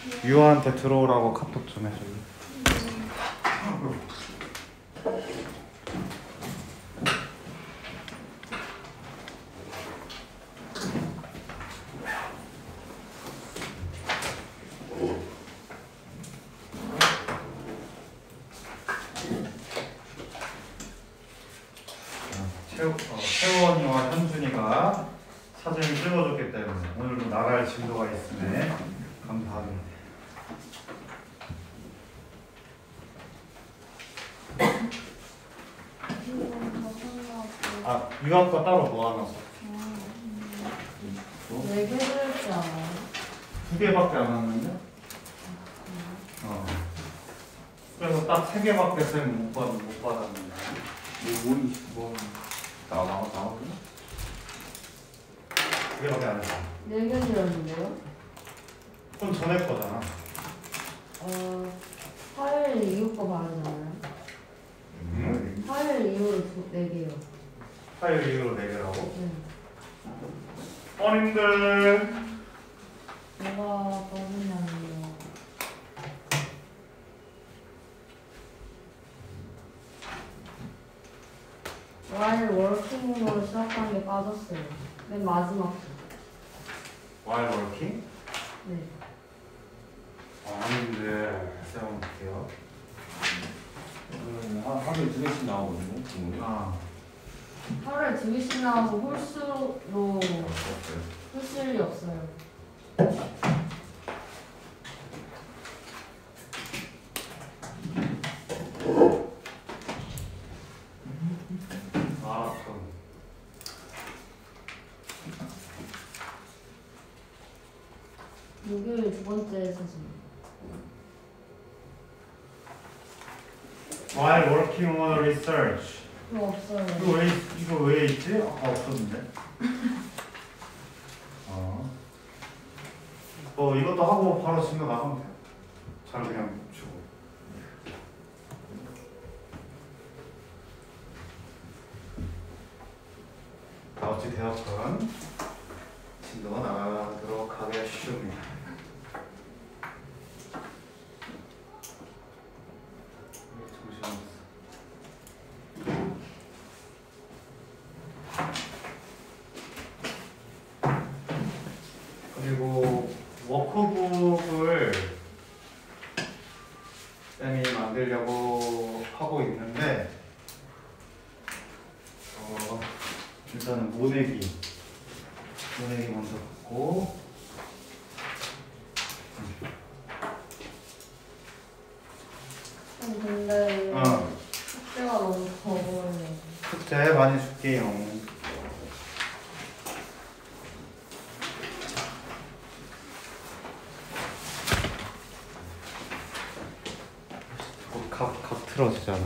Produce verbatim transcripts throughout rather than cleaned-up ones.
유아한테 들어오라고 카톡 좀 해줄래? 채원이와 현준이가 사진을 찍어줬기 때문에 오늘도 나갈 진도가 있으네. 감사합니다. 아, 유한 거 따로 모아놨어. 네 개를 했지 않아요? 두 개밖에 안 왔는데? 어. 그래서 딱 세 개밖에 쌤 못 받, 못 받았는데. 뭐, 뭐, 뭐, 나, 나, 나오나? 두 개밖에 안 했어. 네 개였는데요? 그건 전에 거잖아. 어, 화요일 이후 거 바르잖아요. 응? 화요일 이후로 네 개요. 화요일 이후로 네 개라고? 네. 어린들. 뭐가 빠지냐면요. while working으로 시작한 게 빠졌어요. 맨 마지막 거. While working? 네. 어린들. 세워볼게요. 한, 하루에 두 개씩 나오거든요, 질문이. 아. 하루에 두 개씩 나와서 홀수로 쓸 일이 없어요. 아, 그럼. 목요일 두 번째 사진. While working on research. 그거 없어요. 이거 왜, 이거 왜 있지? 아까 없었는데. 어. 뭐 이것도 하고 바로 진도 나가면 돼. 잘 그냥 주고. 자, 어찌 되었건 진도가 나가도록 하겠습니다. 그리고 워크북을 쌤이 만들려고 하고 있는데 어, 일단은 모내기 모내기 먼저 갖고 근데 어. 숙제가 너무 적어요. 숙제 많이 줄게요. 각, 각 틀어지잖아.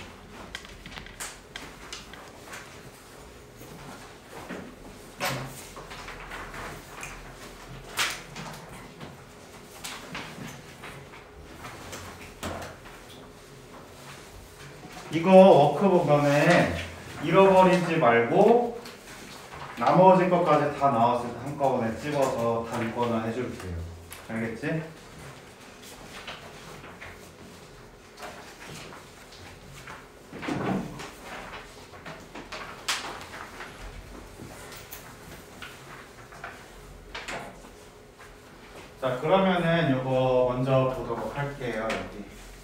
이거 워크북 안에 잃어버리지 말고 나머지 것까지 다 나왔을 때 한꺼번에 찍어서 다 읽거나 해줄게요. 알겠지? 자, 그러면은 이거 먼저 보도록 할게요. 여기.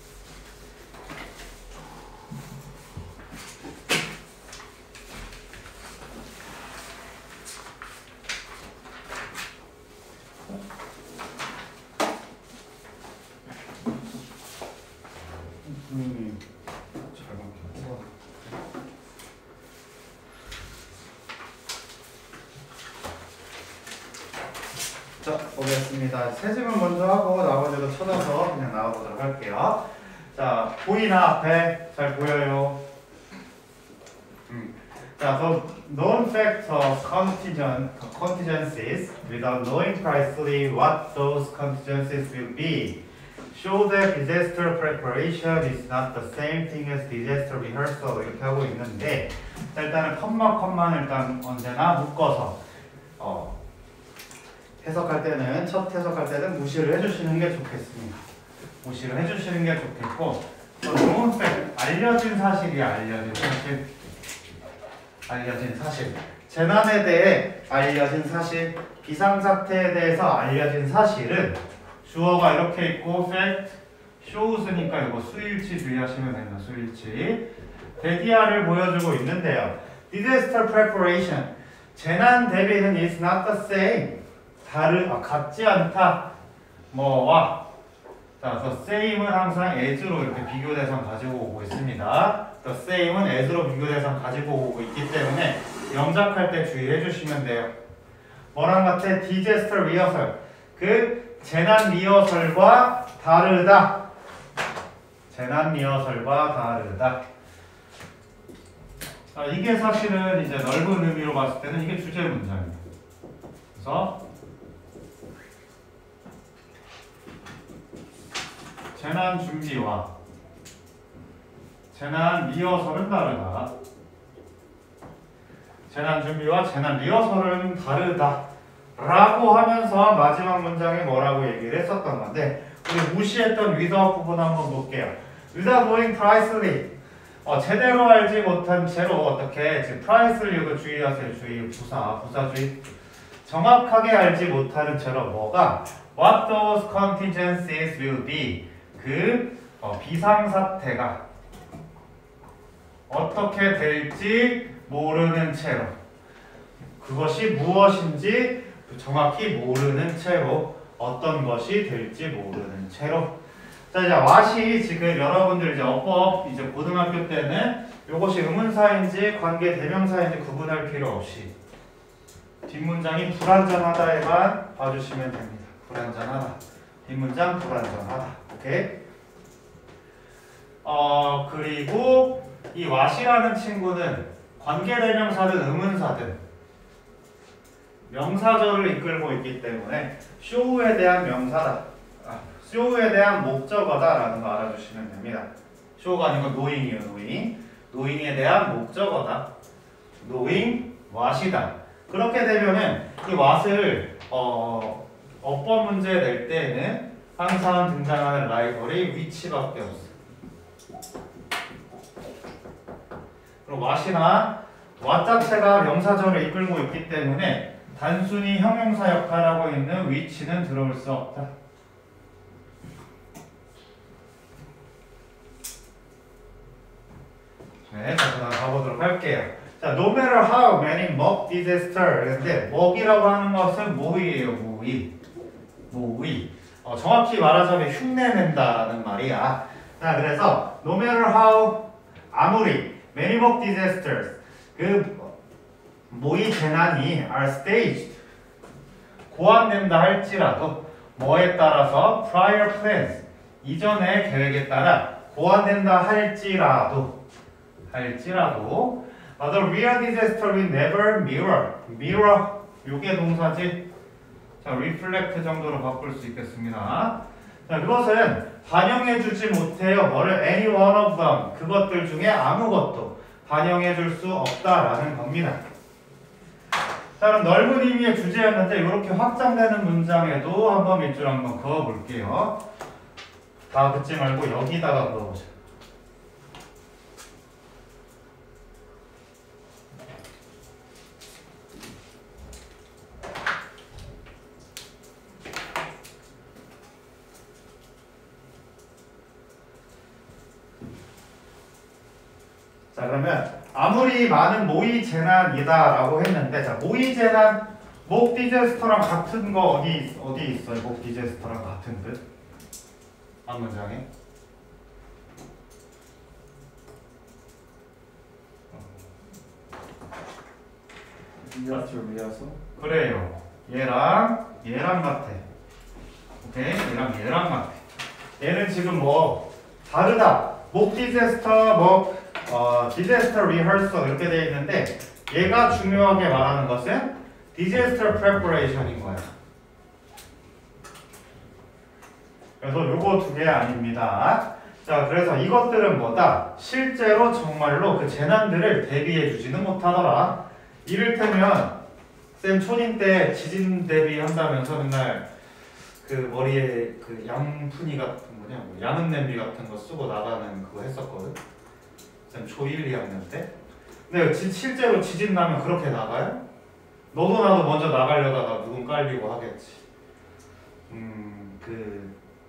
음, 잘 먹겠다. 자, 보겠습니다. 새 질문 먼저 하고 나머지도 찾아서 그냥 나와보도록 할게요. 자, 보이나 앞에? 잘 보여요? 음. 자, the known fact of contingent, contingencies without knowing precisely what those contingencies will be show that disaster preparation is not the same thing as disaster rehearsal 이렇게 하고 있는데 자, 일단은 컴마 컴마는 일단 언제나 묶어서 어, 해석할 때는 첫 해석할 때는 무시를 해주시는 게 좋겠습니다. 무시를 해주시는 게 좋겠고 너무 알려진 사실이야. 알려진 사실. 알려진 사실. 재난에 대해 알려진 사실, 비상사태에 대해서 알려진 사실은 주어가 이렇게 있고 fact, shows니까 이거 수일치 주의하시면 됩니다. 수일치. 대디아를 보여주고 있는데요. Disaster preparation. 재난 대비는 is not the same. 다르, 아, 같지 않다. 뭐와. 자, the same은 항상 as로 이렇게 비교 대상 가지고 오고 있습니다. the same은 as로 비교 대상 가지고 오고 있기 때문에 영작할 때 주의해 주시면 돼요. 뭐랑 같아? disaster rehearsal. 그 재난 리허설과 다르다. 재난 리허설과 다르다. 자, 이게 사실은 이제 넓은 의미로 봤을 때는 이게 주제 문장이에요. 그래서 재난 준비와 재난 리허설은 다르다. 재난 준비와 재난 리허설은 다르다. 라고 하면서 마지막 문장에 뭐라고 얘기를 했었던 건데 우리 무시했던 without 부분 한번 볼게요. without knowing precisely. 어, 제대로 알지 못한 채로 어떻게 지금 precisely도 주의하세요. 주의, 부사, 부사주의. 정확하게 알지 못하는 채로 뭐가 what those contingencies will be. 그 어, 비상사태가 어떻게 될지 모르는 채로 그것이 무엇인지 정확히 모르는 채로 어떤 것이 될지 모르는 채로. 자, 이제 what이 지금 여러분들 이제 어법 이제 고등학교 때는 이것이 의문사인지 관계 대명사인지 구분할 필요 없이 뒷문장이 불완전하다에만 봐주시면 됩니다. 불완전하다. 뒷문장 불완전하다. 오케이? 어, 그리고 이 what이라는 친구는 관계 대명사든 의문사든 명사절을 이끌고 있기 때문에 show에 대한 명사다. 아, show에 대한 목적어다라는 거 알아주시면 됩니다. show가 아니고 knowing이에요. knowing. knowing에 대한 목적어다. knowing what이다. 그렇게 되면은 이 what을 어, 어법 문제 낼 때는 항상 등장하는 라이벌이 which밖에 없어. 그리고 what이나 what 자체가 명사절을 이끌고 있기 때문에 단순히 형용사 역할하고 있는 which는 들어올 수 없다. 네, 자, 그다음 가보도록 할게요. 자, no matter how many mock disaster. 근데 mock이라고 하는 것은 모의예요, 모의. 모의. 어, 정확히 말하자면 흉내낸다는 말이야. 자, 그래서 no matter how 아무리 many mock disasters 그 모의 재난이 are staged 고안된다 할지라도 뭐에 따라서 prior plans 이전의 계획에 따라 고안된다 할지라도 할지라도 the real disaster will never mirror mirror 요게 동사지. 자, reflect 정도로 바꿀 수 있겠습니다. 자, 그것은 반영해주지 못해요. 뭐를 any one of them 그것들 중에 아무것도 반영해줄 수 없다라는 겁니다. 자, 그럼 넓은 의미의 주제였는데 이렇게 확장되는 문장에도 한번 밑줄 한번 그어볼게요. 다 긋지 말고 여기다가 그어보자. 자, 그러면 아무리 많은 모의 재난이다라고 했는데, 자, 모의 재난, 목 디제스터랑 같은 거 어디 어디 있어요? 목 디제스터랑 같은 뜻? 한 문장에. 리허설 리허설. 그래요. 얘랑 얘랑 같아. 오케이? 얘랑 얘랑 같아. 얘는 지금 뭐 다르다. 목 디제스터 뭐 어, disaster rehearsal 이렇게 되어 있는데 얘가 중요하게 말하는 것은 disaster preparation인 거야. 그래서 요거 두 개 아닙니다. 자, 그래서 이것들은 뭐다? 실제로 정말로 그 재난들을 대비해 주지는 못하더라. 이를테면 쌤 초딩 때 지진 대비 한다면서 맨날 그 머리에 그 양푼이 같은 거냐, 뭐 양은 냄비 같은 거 쓰고 나가는 그거 했었거든. 쌤 초일, 이 학년 때. 근데 지, 실제로 지진 나면 그렇게 나가요? 너도 나도 먼저 나가려다가 누군 깔리고 하겠지. 음, 그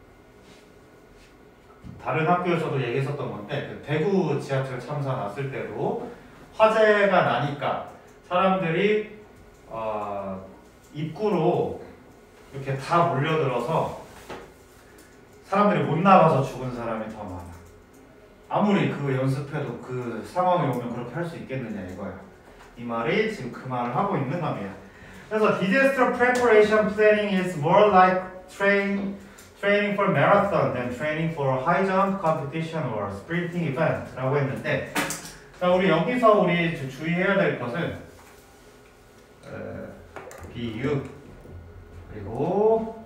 다른 학교에서도 얘기했었던 건데 그 대구 지하철 참사 났을 때도 화재가 나니까 사람들이 어, 입구로 이렇게 다 몰려들어서 사람들이 못 나가서 죽은 사람이 더 많아. 아무리 그 연습해도 그 상황이 오면 그렇게 할 수 있겠느냐 이거야. 이 말이 지금 그 말을 하고 있는 겁니다. 그래서 disaster preparation planning is more like train, training for marathon than training for high jump competition or sprinting event 라고 했는데, 자, 우리 여기서 우리 주의해야 될 것은 어, 비유 그리고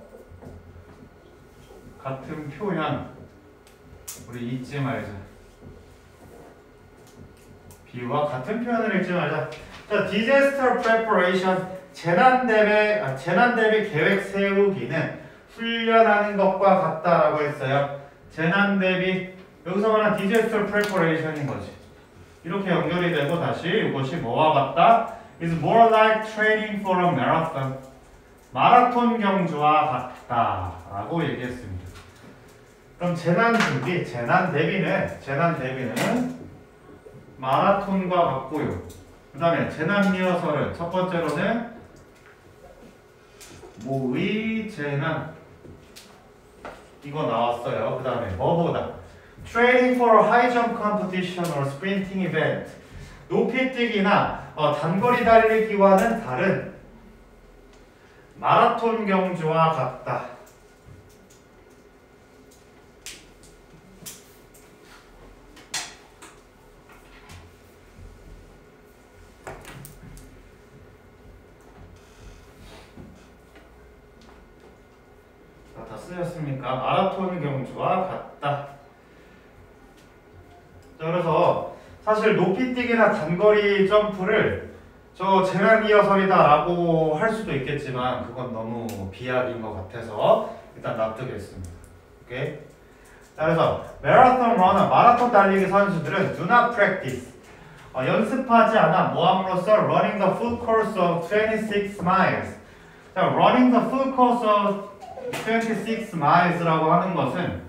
같은 표현 우리 잊지 말자. 비유와 같은 표현을 읽지 말자. 자, disaster preparation 재난 대비 아, 재난 대비 계획 세우기는 훈련하는 것과 같다라고 했어요. 재난 대비 여기서 말하는 disaster preparation인 거지. 이렇게 연결이 되고 다시 이것이 뭐와 같다? is more like training for a marathon. 마라톤 경주와 같다라고 얘기했습니다. 그럼 재난 준비, 재난 대비는 재난 대비는 마라톤과 같고요. 그 다음에 재난 리허설은 첫 번째로는 모의 재난 이거 나왔어요. 그 다음에 뭐보다 training for a high jump competition or sprinting event 높이뛰기나 어, 단거리 달리기와는 다른 마라톤 경주와 같다. 다 쓰셨습니까? 마라톤 경주와 같다. 자, 그래서 사실 높이뛰기나 단거리 점프를 저 재난 리허설이다 라고 할 수도 있겠지만 그건 너무 비약인 것 같아서 일단 납득했습니다. 오케이? 자, 그래서 마라톤 러너, 마라톤 달리기 선수들은 do not practice 어, 연습하지 않아 모함으로써 running the full course of twenty-six miles. 자, running the full course of twenty-six miles라고 하는 것은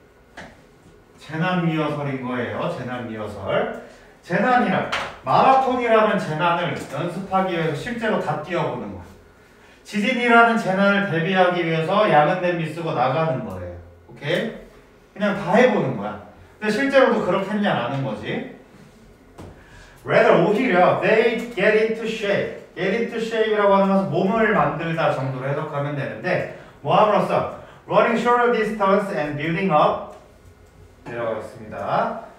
재난 리허설인 거예요. 재난 리허설. 재난이란 마라톤이라는 재난을 연습하기 위해서 실제로 다 뛰어보는 거야. 지진이라는 재난을 대비하기 위해서 야근 냄비 쓰고 나가는 거예요. 오케이? 그냥 다 해보는 거야. 근데 실제로도 그렇게 했냐라는 거지. Rather 오히려 they get into shape. get into shape이라고 하는 것은 몸을 만들다 정도로 해석하면 되는데 뭐함으로써 running shorter distance and building up 내려가겠습니다.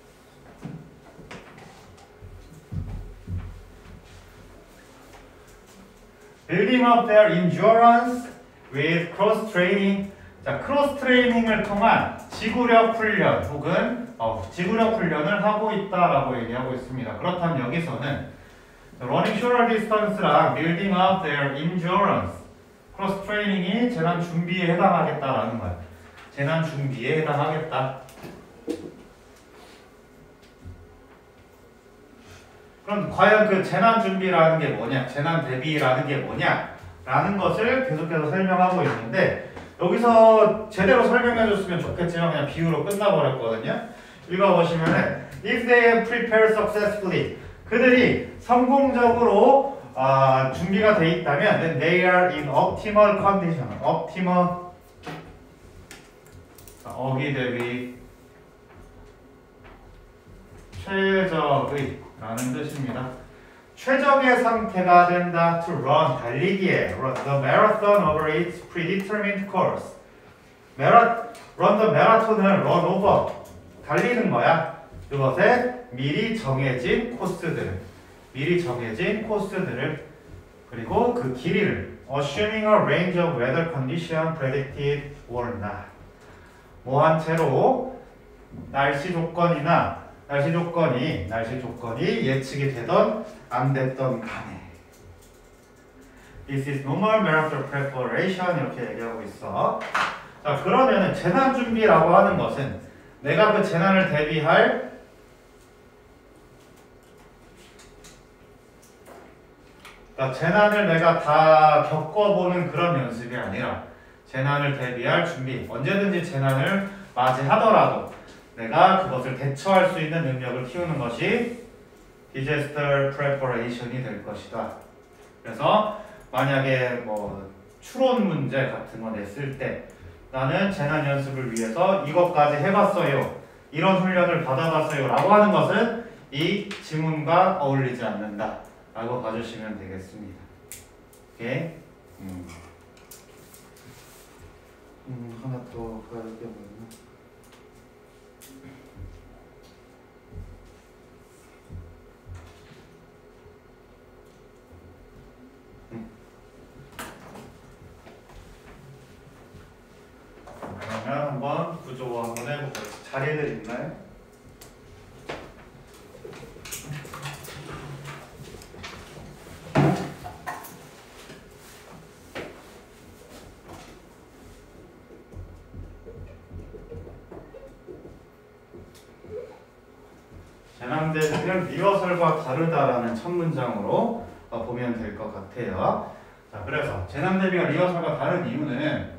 building up their endurance with cross training. 자, 크로스 트레이닝을 통한 지구력 훈련 혹은 어, 지구력 훈련을 하고 있다라고 얘기하고 있습니다. 그렇다면 여기서는 running shorter distance랑 building up their endurance 크로스 트레이닝이 재난 준비에 해당하겠다라는 거야. 재난 준비에 해당하겠다. 그럼 과연 그 재난 준비라는 게 뭐냐, 재난 대비라는 게 뭐냐 라는 것을 계속해서 설명하고 있는데 여기서 제대로 설명해 줬으면 좋겠지만 그냥 비유로 끝나버렸거든요. 읽어보시면은 if they have prepared successfully 그들이 성공적으로 어, 준비가 돼 있다면 then they are in optimal condition. optimal 어기 대비 최적의 라는 뜻입니다. 최적의 상태가 된다. to run 달리기에 run the marathon over its predetermined course. 메라, run the marathon을 run over 달리는 거야. 그것에 미리 정해진 코스들을 미리 정해진 코스들을 그리고 그 길이를 assuming a range of weather condition predicted or not. 뭐한 채로 날씨 조건이나 날씨 조건이 날씨 조건이 예측이 되던 안 됐던 간에 This is normal marathon preparation 이렇게 얘기하고 있어. 자, 그러면은 재난 준비라고 하는 것은 내가 그 재난을 대비할 그러니까 재난을 내가 다 겪어보는 그런 연습이 아니라 재난을 대비할 준비, 언제든지 재난을 맞이하더라도 내가 그것을 대처할 수 있는 능력을 키우는 것이 disaster preparation이 될 것이다. 그래서 만약에 뭐 추론 문제 같은 거 냈을 때 나는 재난 연습을 위해서 이것까지 해봤어요. 이런 훈련을 받아봤어요. 라고 하는 것은 이 지문과 어울리지 않는다. 라고 봐주시면 되겠습니다. 오케이? 음. 음, 하나 더 가야 될 게 뭐였나? 음. 그러면 한번 구조 한번 해볼게요. 자리들 있나요? 재난대비는 리허설과 다르다라는 첫 문장으로 보면 될 것 같아요. 자, 그래서 재난대비가 리허설과 다른 이유는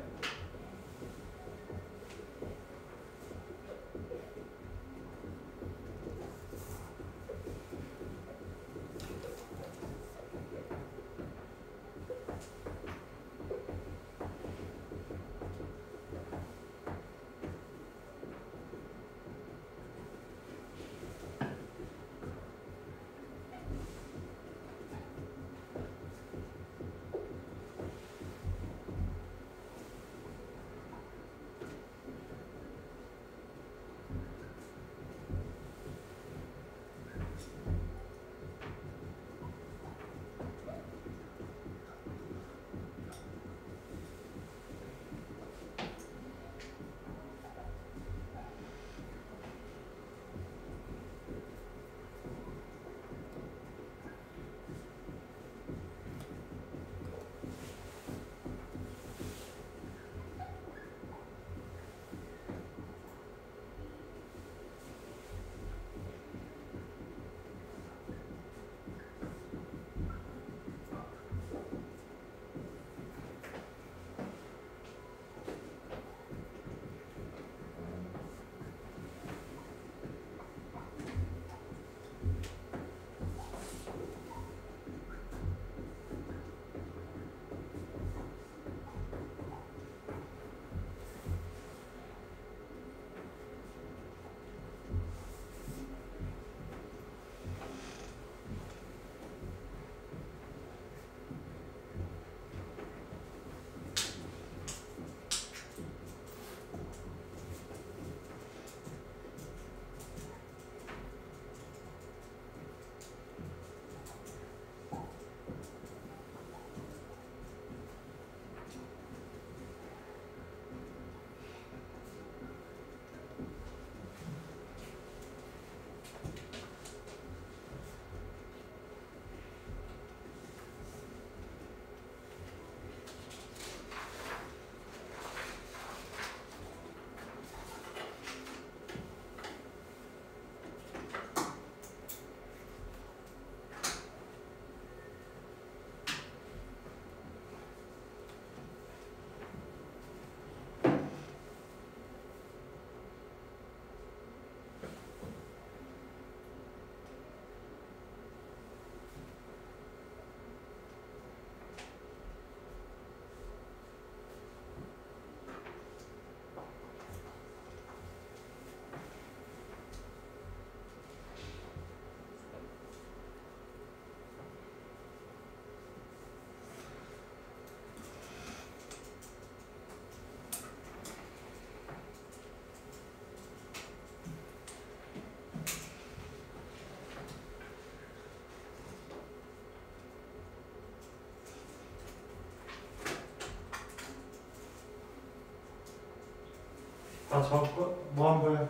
다 적고 뭐 한 거야?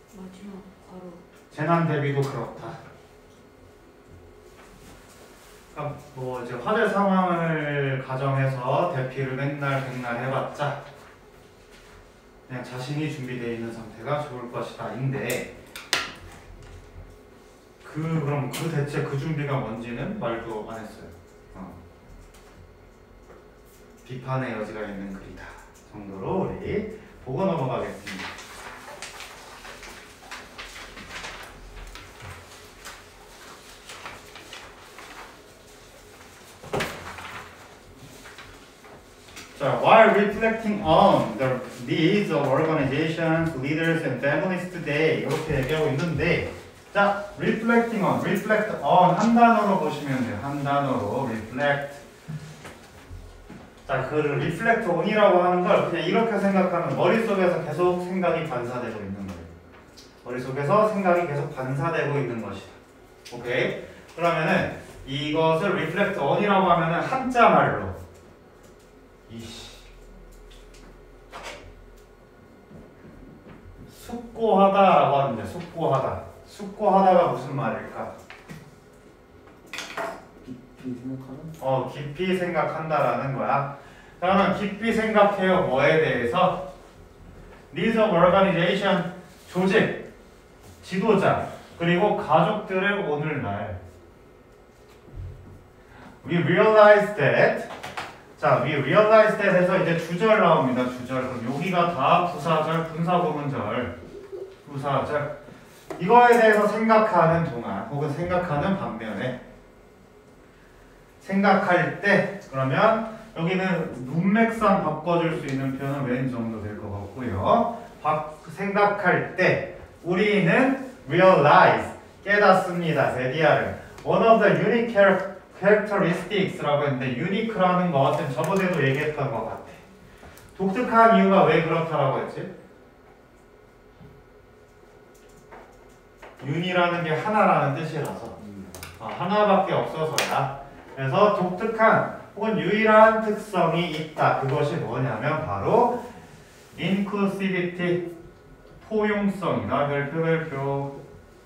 마지막 바로 재난 대비도 그렇다. 그러니까 뭐 이제 화재 상황을 가정해서 대피를 맨날 백날 해봤자 그냥 자신이 준비되어 있는 상태가 좋을 것이다 인데 그 그럼 그 대체 그 준비가 뭔지는 말도 안 했어요. 어. 비판의 여지가 있는 글이다 정도로 우리 보고 넘어가겠습니다. 자, while reflecting on the needs of organizations, leaders, and families today 이렇게 얘기하고 있는데 자, reflecting on, reflect on 한 단어로 보시면 돼요. 한 단어로 reflect. 자, 그 reflect on이라고 하는 걸 그냥 이렇게 생각하면 머릿속에서 계속 생각이 반사되고 있는 거예요. 머릿속에서 생각이 계속 반사되고 있는 것이다. 오케이? 그러면은 이것을 reflect on이라고 하면은 한자 말로 이씨 숙고하다라고 하는데 숙고하다 숙고하다가 무슨 말일까? 깊이 생각하는? 어 깊이 생각한다라는 거야. 그러면 깊이 생각해요. 뭐에 대해서? Needs of organization 조직, 지도자 그리고 가족들의 오늘날 We realize that 자, we realize that 해서 이제 주절 나옵니다. 주절. 그럼 여기가 다 부사절, 분사구문절, 부사절. 이거에 대해서 생각하는 동안 혹은 생각하는 반면에 생각할 때 그러면 여기는 문맥상 바꿔줄 수 있는 표현은 왠 정도 될 것 같고요. 바, 생각할 때 우리는 realize 깨닫습니다. 세디아를 one of the unique characteristics라고 했는데 unique라는 것은 저번에도 얘기했던 것 같아. 독특한 이유가 왜 그렇다라고 했지? uni라는 게 하나라는 뜻이라서 어, 하나밖에 없어서야. 그래서 독특한 혹은 유일한 특성이 있다. 그것이 뭐냐면 바로 inclusivity, 포용성이다. 별표 별표.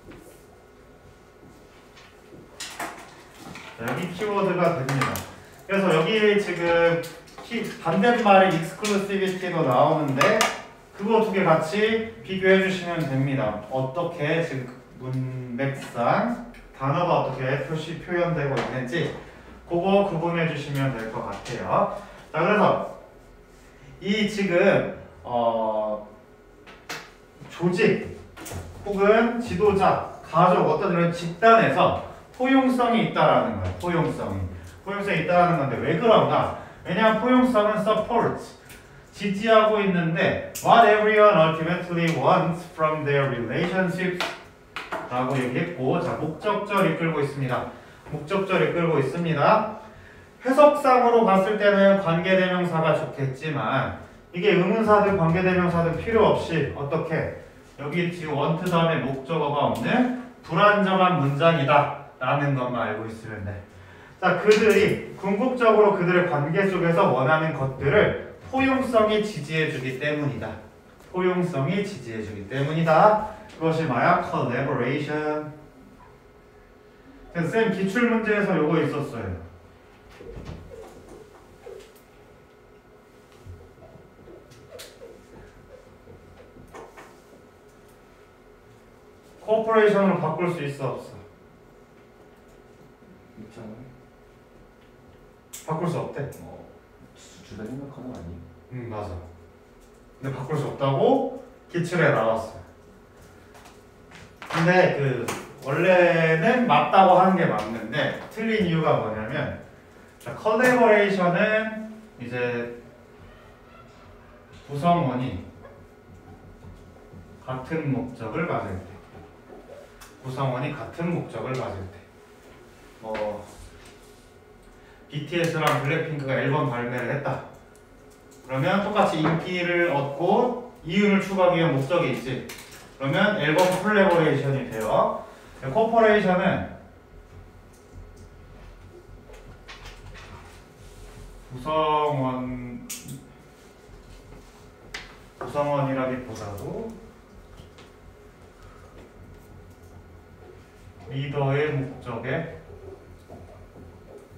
여기 키워드가 됩니다. 그래서 여기 지금 키, 반대말에 exclusivity도 나오는데 그거 두 개 같이 비교해 주시면 됩니다. 어떻게 지금 문맥상 단어가 어떻게 표시 표현되고 있는지 그거 구분해 주시면 될 것 같아요. 자, 그래서 이 지금 어, 조직 혹은 지도자, 가족 어떤 이런 집단에서 포용성이 있다라는 거예요. 포용성이. 포용성이 있다라는 건데 왜 그런가? 왜냐하면 포용성은 support, 지지하고 있는데 what everyone ultimately wants from their relationships 라고 얘기했고 자, 목적절 이끌고 있습니다. 목적절 이끌고 있습니다. 해석상으로 봤을 때는 관계대명사가 좋겠지만 이게 의문사든 관계대명사든 필요 없이 어떻게 여기 지금 want 다음에 목적어가 없는 불안정한 문장이다 라는 것만 알고 있으면 돼. 자, 그들이 궁극적으로 그들의 관계 속에서 원하는 것들을 포용성이 지지해주기 때문이다. 포용성이 지지해주기 때문이다. 그것이 뭐야? collaboration. 쌤 기출문제에서 요거 있었어요. 코퍼레이션으로 바꿀 수 있어 없어? 있잖아요. 바꿀 수 없대. 어, 주다 생각하는 거 아니에요? 응, 맞아. 근데 바꿀 수 없다고 기출에 나왔어. 근데 그 원래는 맞다고 하는 게 맞는데 틀린 이유가 뭐냐면 자, 컬래버레이션은 이제 구성원이 같은 목적을 가질 때 구성원이 같은 목적을 가질 때 뭐 비티에스랑 블랙핑크가 앨범 발매를 했다. 그러면 똑같이 인기를 얻고 이윤을 추구하기 위한 목적이 있지. 그러면 앨범 콜래버레이션이 돼요. 코퍼레이션은 구성원 구성원이라기보다도 리더의 목적에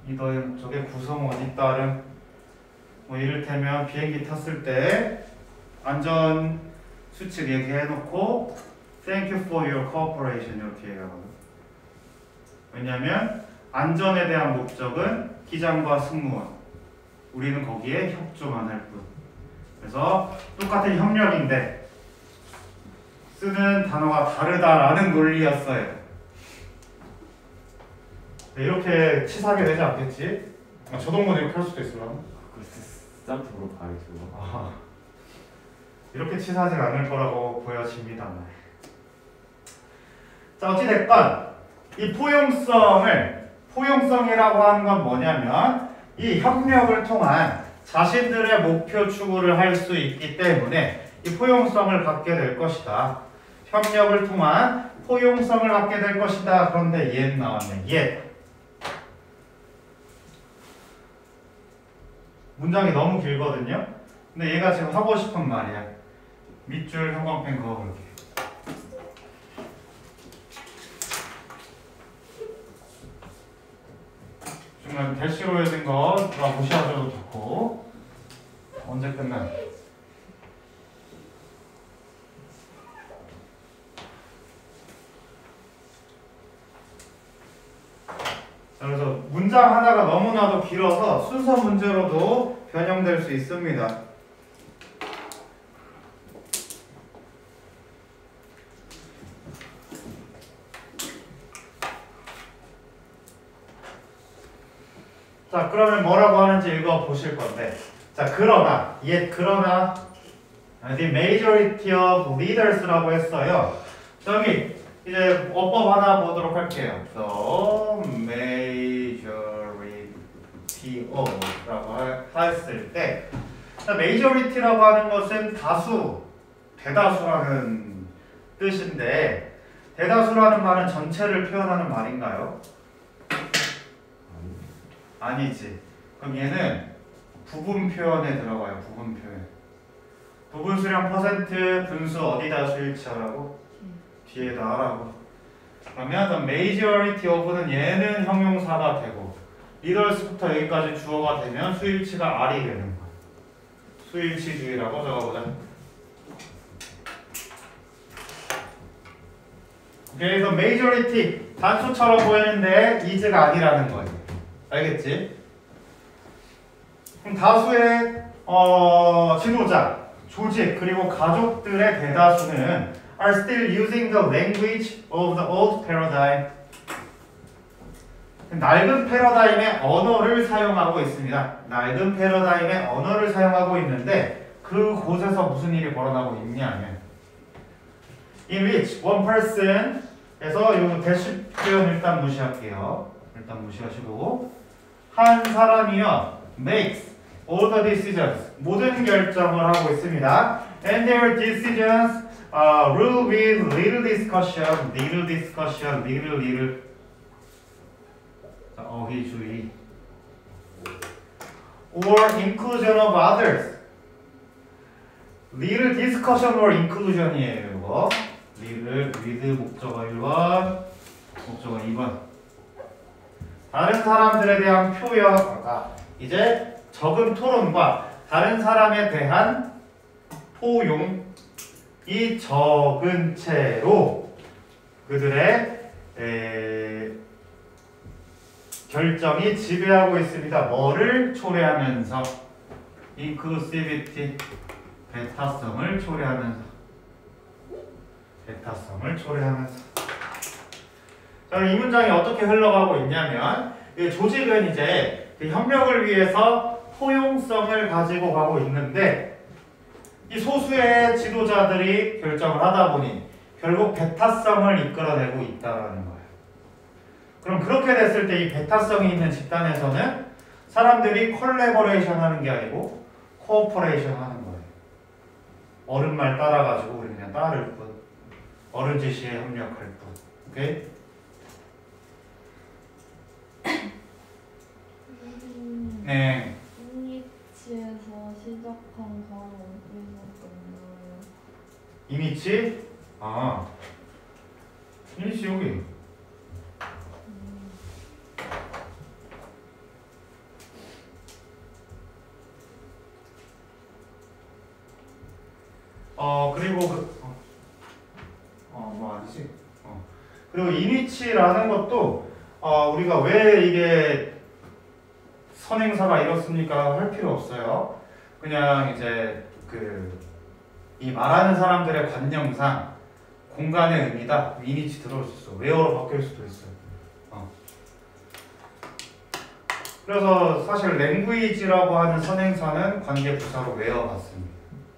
이더의 목적의 구성원이 따름. 뭐 이를테면 비행기 탔을 때 안전 수칙 얘기해놓고 Thank you for your cooperation 이렇게 얘기하거든. 왜냐하면 안전에 대한 목적은 기장과 승무원. 우리는 거기에 협조만 할 뿐. 그래서 똑같은 협력인데 쓰는 단어가 다르다라는 논리였어요. 네, 이렇게 치사하게 되지 않겠지? 아, 저동문 이렇게 할 수도 있으려나? 쌈으로 봐야죠. 아, 이렇게 치사하지 않을 거라고 보여집니다. 자, 어찌됐건 이 포용성을 포용성이라고 하는 건 뭐냐면 이 협력을 통한 자신들의 목표 추구를 할 수 있기 때문에 이 포용성을 갖게 될 것이다. 협력을 통한 포용성을 갖게 될 것이다. 그런데 yet 나왔네. yet. 문장이 너무 길거든요. 근데 얘가 지금 하고 싶은 말이야. 밑줄 형광펜 그어볼게. 중간 대시로 해진 거 무시하셔도 좋고. 언제 끝나? 그래서 문장 하나가 너무나도 길어서 순서 문제로도 변형될 수 있습니다. 자, 그러면 뭐라고 하는지 읽어 보실 건데, 자, 그러나, yet 그러나, the majority of leaders라고 했어요. 저기 이제 어법 하나 보도록 할게요. The majority of라고 했을 때, majority라고 하는 것은 다수, 대다수라는 뜻인데, 대다수라는 말은 전체를 표현하는 말인가요? 아니지. 그럼 얘는 부분 표현에 들어가요. 부분 표현. 부분 수량 퍼센트 분수 어디다 수일치하라고? 뒤에다 하라고. 그러면 the majority of는 얘는 형용사가 되고 leaders부터 여기까지 주어가 되면 수일치가 R이 되는 거야. 수일치주의라고 적어보자. 그래서 majority 단수처럼 보이는데 is가 아니라는 거예요. 알겠지? 그럼 다수의 어, 지도자, 조직 그리고 가족들의 대다수는 are still using the language of the old paradigm. 낡은 패러다임의 언어를 사용하고 있습니다. 낡은 패러다임의 언어를 사용하고 있는데 그 곳에서 무슨 일이 벌어나고 있냐면 in which one person 에서 이 대시 표현 일단 무시할게요. 일단 무시하시고 한 사람이요 makes all the decisions 모든 결정을 하고 있습니다. And their decisions uh, rule with little discussion, little discussion, little little 자, 어휘주의 or inclusion of others. little discussion or inclusion이에요. 이거 little with 목적어 일 번, 목적어 이 번. 다른 사람들에 대한 표현, 아, 이제 적은 토론과 다른 사람에 대한 포용이 적은 채로 그들의 에, 결정이 지배하고 있습니다. 뭐를 초래하면서? inclusivity, 배타성을 초래하면서. 배타성을 초래하면서. 이 문장이 어떻게 흘러가고 있냐면 조직은 이제 그 협력을 위해서 포용성을 가지고 가고 있는데 이 소수의 지도자들이 결정을 하다 보니 결국 배타성을 이끌어내고 있다는 거예요. 그럼 그렇게 됐을 때 이 배타성이 있는 집단에서는 사람들이 콜래버레이션 하는 게 아니고 코오퍼레이션 하는 거예요. 어른 말 따라가지고 우리 그냥 따를 뿐. 어른 지시에 협력할 뿐. 오케이? 네. 이니치에서 시작한 바로 어디서 끝나요? 이니치? 아. 이니치 여기. 음. 어 그리고 그 어 뭐 아니지? 어 그리고 인위치라는 것도 어 우리가 왜 이게 선행사가 이렇습니까? 할 필요 없어요. 그냥 이제 그 이 말하는 사람들의 관념상 공간의 의미다. 인위치 들어올 수 있어. 웨어로 바뀔 수도 있어요. 어. 그래서 사실 language라고 하는 선행사는 관계 부사로 웨어 받습니다.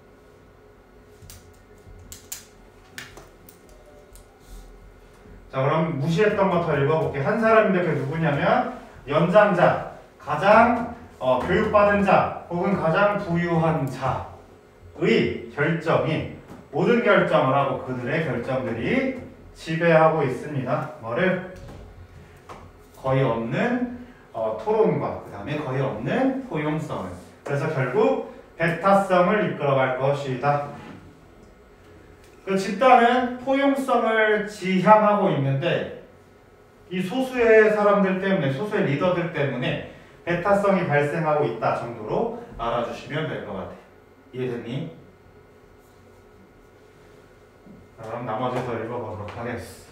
자, 그럼 무시했던 거 더 읽어볼게. 한 사람인데 그게 누구냐면 연장자, 가장 어, 교육받은 자 혹은 가장 부유한 자의 결정이 모든 결정을 하고 그들의 결정들이 지배하고 있습니다. 뭐를? 거의 없는 어, 토론과 그 다음에 거의 없는 포용성을. 그래서 결국 배타성을 이끌어갈 것이다. 그 집단은 포용성을 지향하고 있는데 이 소수의 사람들 때문에, 소수의 리더들 때문에 배타성이 발생하고 있다 정도로 알아주시면 될 것 같아요. 이해됐니? 자, 그럼 나머지도 읽어보도록 하겠습니다.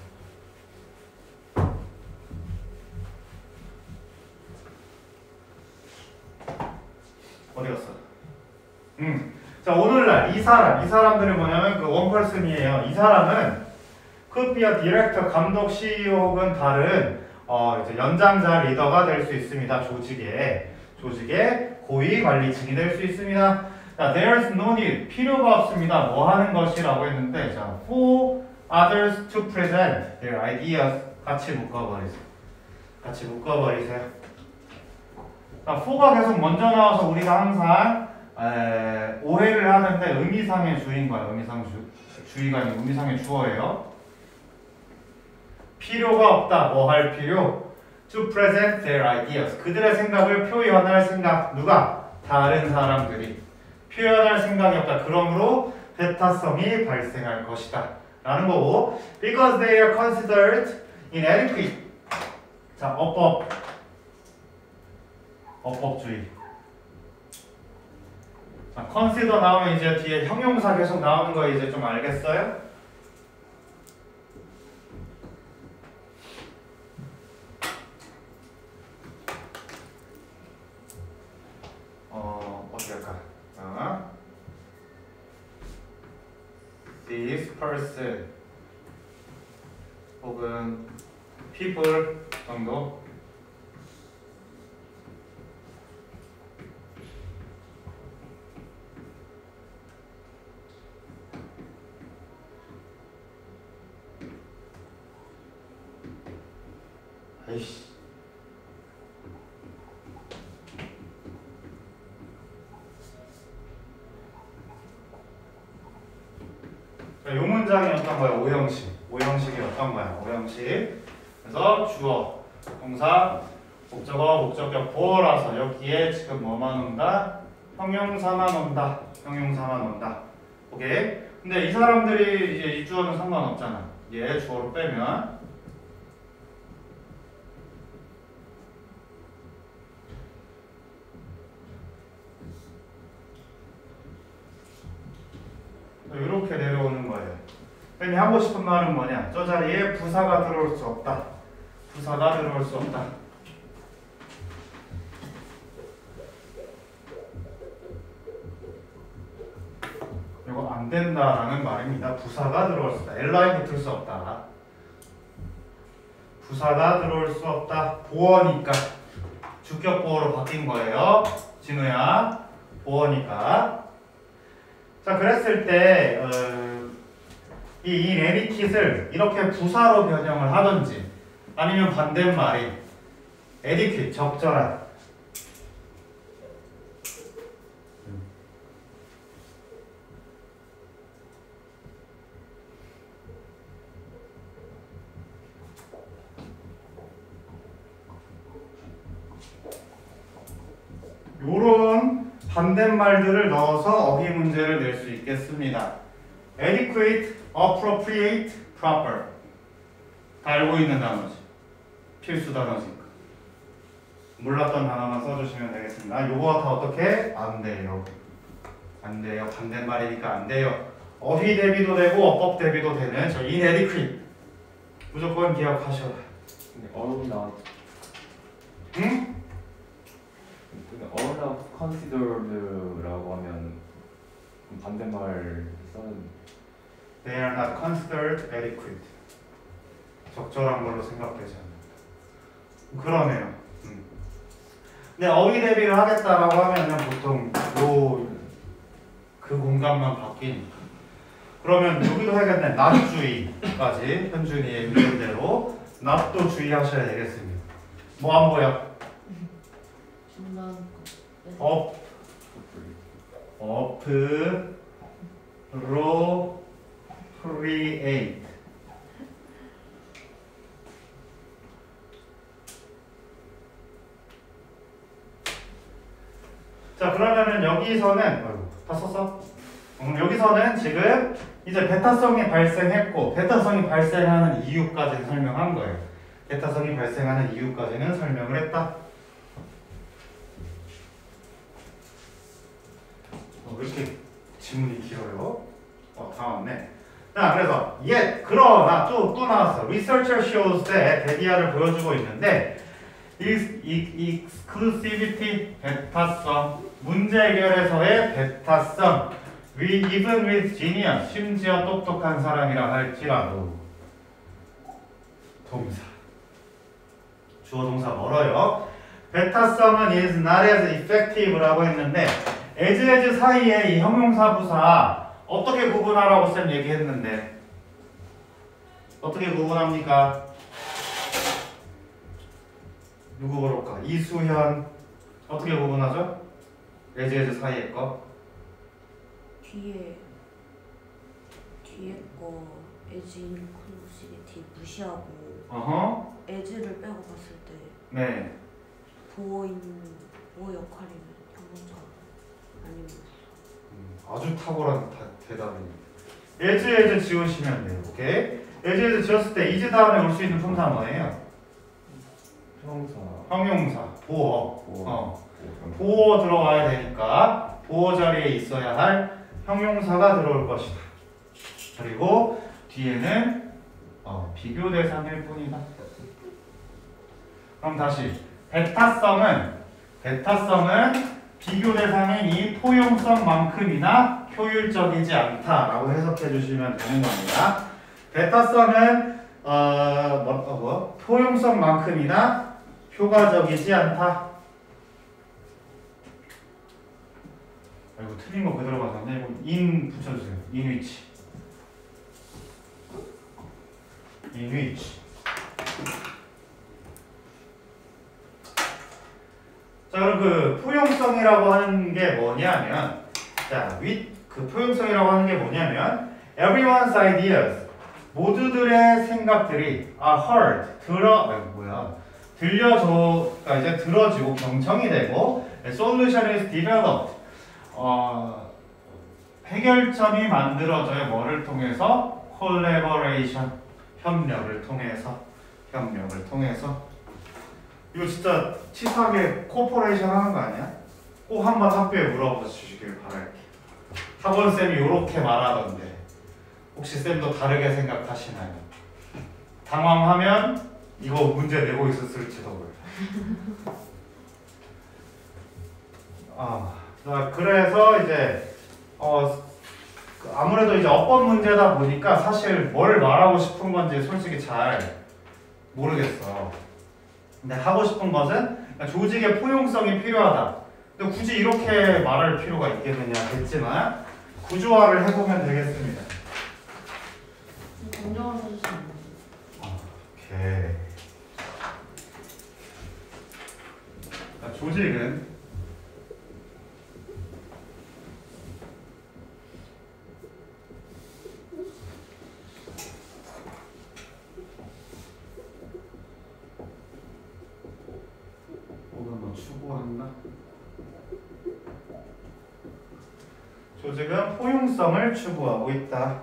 어디 갔어? 음. 자, 오늘날 이 사람, 이 사람들은 뭐냐면 그 원펄슨이에요. 이 사람은 could be a director, 감독, 씨이오 혹은 다른 어, 이제 연장자 리더가 될 수 있습니다. 조직의 조직의 고위 관리층이 될 수 있습니다. 자, there's no need, 필요가 없습니다. 뭐 하는 것이라고 했는데, 자, for others to present their ideas 같이 묶어버리세요. 같이 묶어버리세요. 자, for가 계속 먼저 나와서 우리가 항상 에, 오해를 하는데 의미상의 주인 거야. 의미상 주, 주의가 아니고 의미상의 주어예요. 필요가 없다. 뭐 할 필요? To present their ideas. 그들의 생각을 표현할 생각. 누가? 다른 사람들이. 표현할 생각이 없다. 그러므로 배타성이 발생할 것이다. 라는 거고. Because they are considered inadequate. 자, 어법. 어법주의. 자, consider 나오면 이제 뒤에 형용사 계속 나오는 거 이제 좀 알겠어요? 어, 어떻게 할까? 어? This person 혹은 people 정도. 에이씨. 자, 요 문장이 어떤 거야? 오형식. 오형식이 어떤 거야? 오형식. 그래서 주어, 동사, 목적어, 목적격 보어라서 여기에 지금 뭐만 온다? 형용사만 온다. 형용사만 온다. 오케이? 근데 이 사람들이 이제 이 주어는 상관없잖아. 얘 주어로 빼면 이렇게 내려오는 거예요. 그럼 하고 싶은 말은 뭐냐? 저 자리에 부사가 들어올 수 없다. 부사가 들어올 수 없다. 이거 안 된다라는 말입니다. 부사가 들어올 수 없다. 엘라이 붙을 수 없다. 부사가 들어올 수 없다. 보어니까. 주격 보어로 바뀐 거예요. 진우야. 보어니까. 자, 그랬을 때 어, 이, 이 에디킷을 이렇게 부사로 변형을 하든지 아니면 반대말이 에디킷, 적절한. 요런 반대말들을 넣어서 어휘 문제를 낼 수 있겠습니다. adequate, appropriate, proper. 다 알고 있는 단어지. 필수 단어니까. 몰랐던 단어만 써주시면 되겠습니다. 요거 다 어떻게? 안 돼요. 안 돼요. 반대말이니까 안 돼요. 어휘 대비도 되고 어법 대비도 되는 저 inadequate 무조건 기억하셔. 근데 all not 응? 근데 all not considered라고 하면 그럼 반대말 써는 They are not considered adequate. 적절한 걸로 생각되지 않는다. 그러네요. 음. 근데 어휘 대비를 하겠다라고 하면은 보통 요 그 공간만 바뀌니까. 그러면 여기도 해야겠네. not 주의까지 현준이의 의견대로 not도 주의하셔야 되겠습니다. 뭐 안 보여? 중간 up, up, 로, create. 자 그러면은 여기서는 아이고, 다 썼어? 음, 여기서는 지금 이제 베타성이 발생했고 베타성이 발생하는 이유까지 설명한 거예요. 베타성이 발생하는 이유까지는 설명을 했다. 어, 왜 이렇게 지문이 길어요? 어, 다 왔네. 자, 그래서 yet 그러나 또, 또 나왔어. Researcher shows that 데디아를 보여주고 있는데 is exclusivity 베타성 문제 해결에서의 베타성 we even with genius 심지어 똑똑한 사람이라 할지라도 동사 주어 동사 멀어요. 베타성은 is not as effective라고 했는데 as as 사이에 이 형용사 부사 어떻게 구분하라고 쌤 얘기했는데 어떻게 구분합니까? 누구 그럴까? 이수현 어떻게 구분하죠? as as 사이에 거 뒤에 뒤에 거 에지 인클루시비티 무시하고 어허 에즈를 빼고 봤을 때 네 보어 있는 보어 역할이면 형용사 아니면 음, 아주 탁월한 다, 대답입니다. as as 지우시면 돼요. 오케이 as as 지웠을 때 is 다음에 올 수 있는 품사 뭐예요? 형용사 형용사 보어 보어 어. 보어 보어 들어와야 되니까 보어 자리에 있어야 할 형용사가 들어올 것이다. 그리고 뒤에는 어, 비교 대상일 뿐이다. 그럼 다시 베타성은 베타성은 비교 대상인 이 포용성만큼이나 효율적이지 않다라고 해석해 주시면 되는 겁니다. 베타성은 어, 뭐, 어, 뭐, 포용성만큼이나 효과적이지 않다. 아이고 틀린 거 그대로 맞았네. 이거 in 붙여주세요. in which. in which. 자 그럼 그 포용성이라고 하는 게 뭐냐면 자 with 그 포용성이라고 하는 게 뭐냐면 everyone's ideas 모두들의 생각들이 are heard 들어 아이고 뭐야 들려줘 그러니까 이제 들어지고 경청이 되고 a solution is developed 어, 해결점이 만들어져요. 뭐를 통해서? collaboration, 협력을 통해서, 협력을 통해서. 이거 진짜 치사하게 코퍼레이션 하는 거 아니야? 꼭 한번 학교에 물어봐 주시길 바랄게요. 학원쌤이 이렇게 말하던데 혹시 쌤도 다르게 생각하시나요? 당황하면 이거 문제 내고 있었을지도 몰라요. 아. 자, 그래서 이제 어 아무래도 이제 어법 문제다 보니까 사실 뭘 말하고 싶은 건지 솔직히 잘 모르겠어. 근데 하고 싶은 것은 조직의 포용성이 필요하다. 근데 굳이 이렇게 말할 필요가 있겠느냐겠지만 구조화를 해보면 되겠습니다. 공정을 써주시면 안 돼요. 오케이. 자, 조직은 추구한다. 조직은 포용성을 추구하고 있다.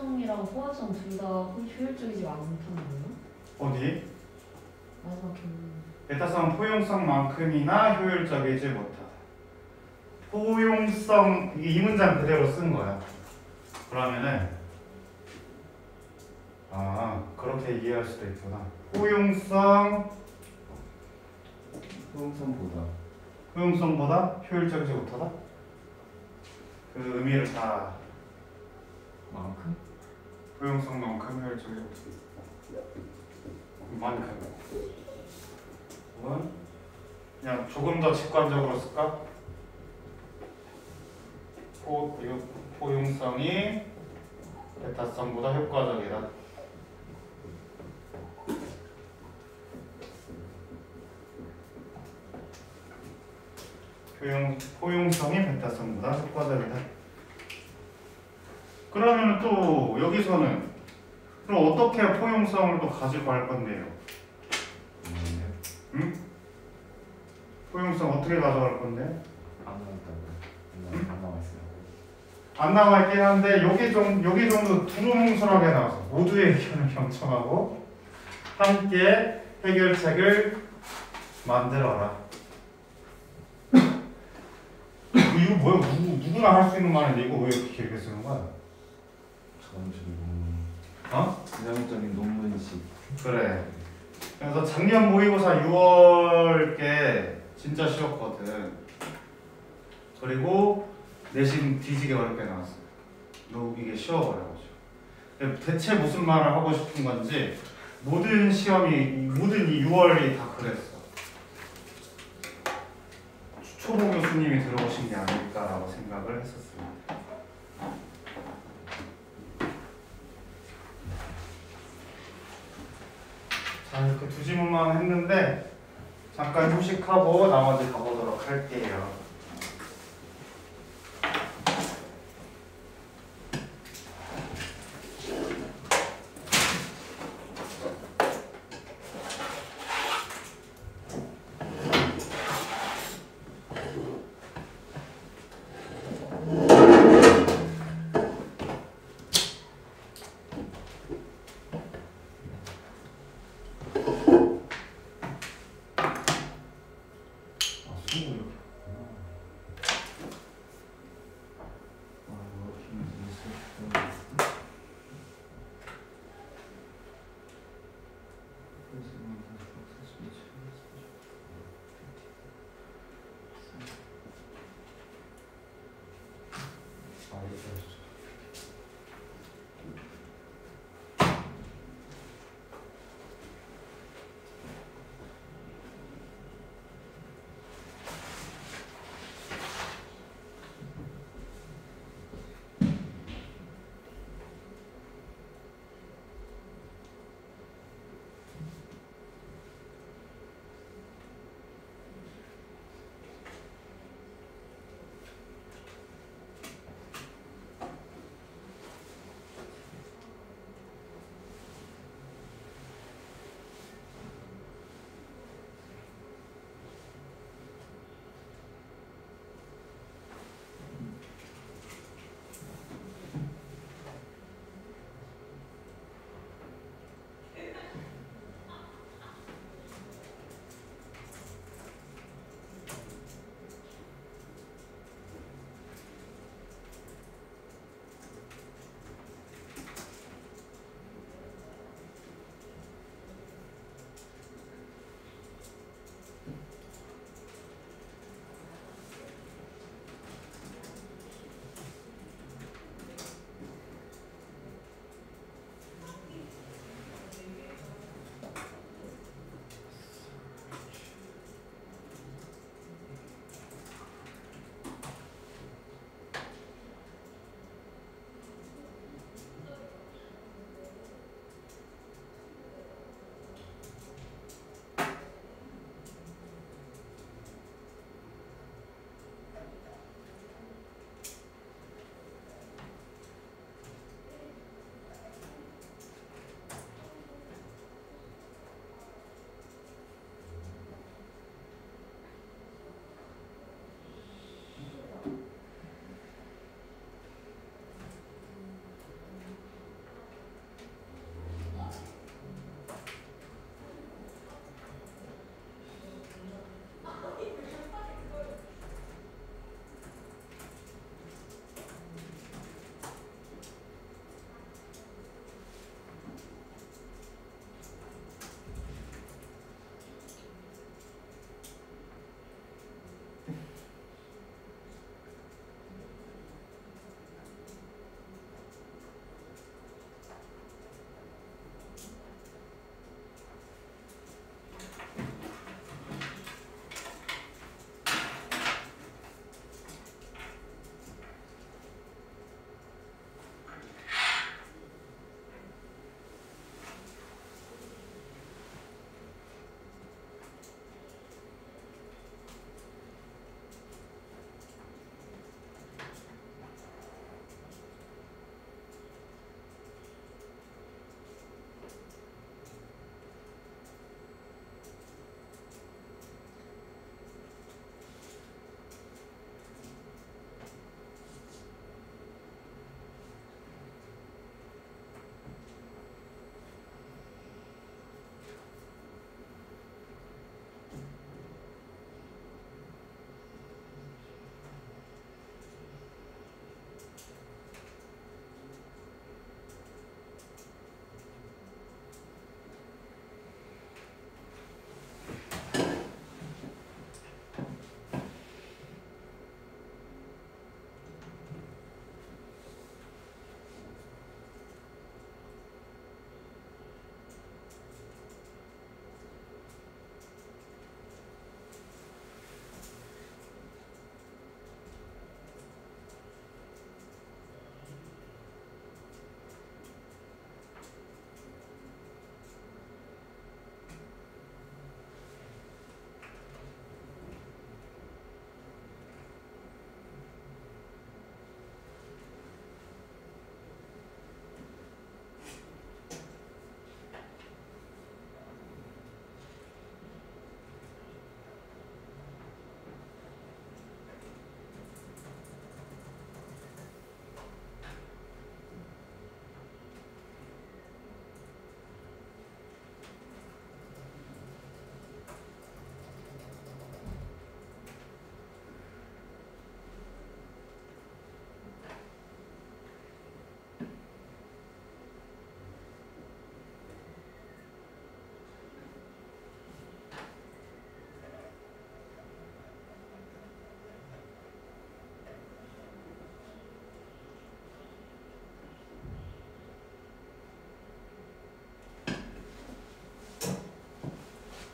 포용성이랑 호환성 둘 다 효율적이지 않다나요? 어디? 마지막 결론. 베타성은 포용성만큼이나 효율적이지 못하다. 포용성 이 문장 그대로 쓴 거야. 그러면은 아 그렇게 이해할 수도 있구나. 포용성 소음선보다 포용성보다 효율적이지 못하다. 그 의미를 다 만큼? 포용성만큼 효율적이지 못하다. 만큼. 혹은 그냥 조금 더 직관적으로 쓸까? 포, 이거 포용성이 베타성보다 효과적이다. 포용, 포용성이 베타성보다 효과적이다. 그러면 또 여기서는 그럼 어떻게 포용성을 또 가지고 할 건데요? 음, 응? 포용성 어떻게 가져갈 건데? 안 나왔다고요. 안 나왔어요. 안 나와 있긴 한데 여기 좀 여기 정도 두루뭉술하게 나와서 모두의 의견을 경청하고 함께 해결책을 만들어라. 이거 뭐야? 누구 누구나 할 수 있는 말인데 이거 왜 이렇게 길게 쓰는 거야? 전형적인 논문. 어? 전형적인 논문식. 그래. 그래서 작년 모의고사 유월께 진짜 쉬웠거든. 그리고 내신 뒤지게 어렵게 나왔어. 너 이게 쉬워버려가지고. 대체 무슨 말을 하고 싶은 건지 모든 시험이 모든 이 유월이 다 그랬어. 초보 교수님이 들어오신 게 아닐까라고 생각을 했었습니다. 자 이렇게 두 지문만 했는데 잠깐 휴식하고 나머지 가보도록 할게요. 아, 수고 이렇게.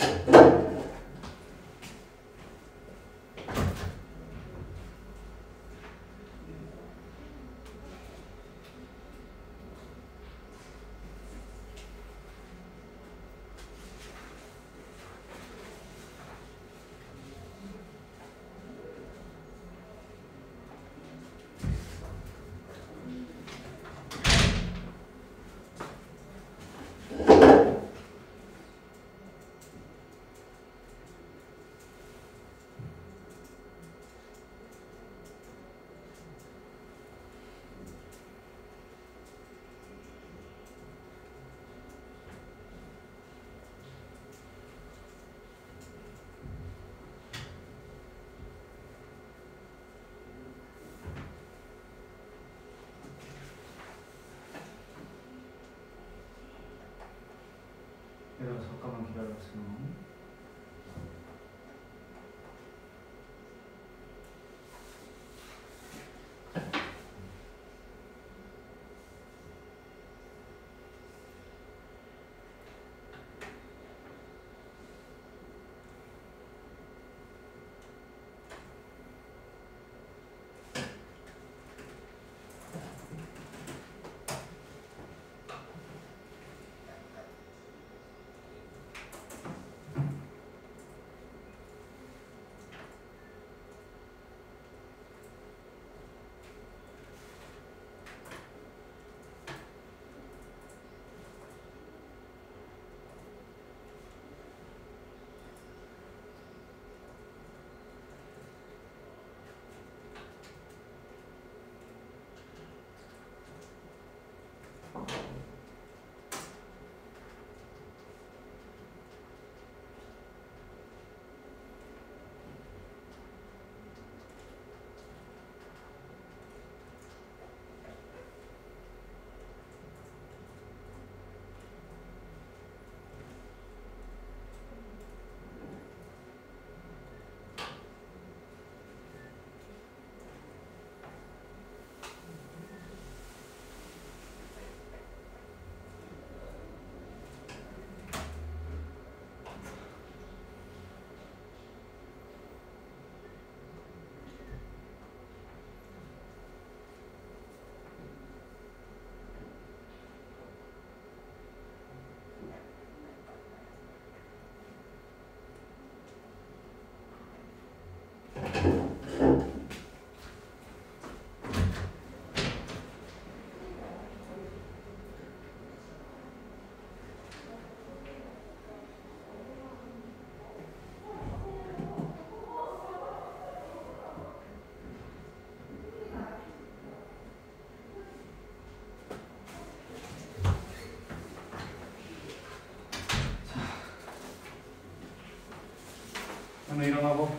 얘들아 잠깐만 기다려보세요. 오늘 일어나고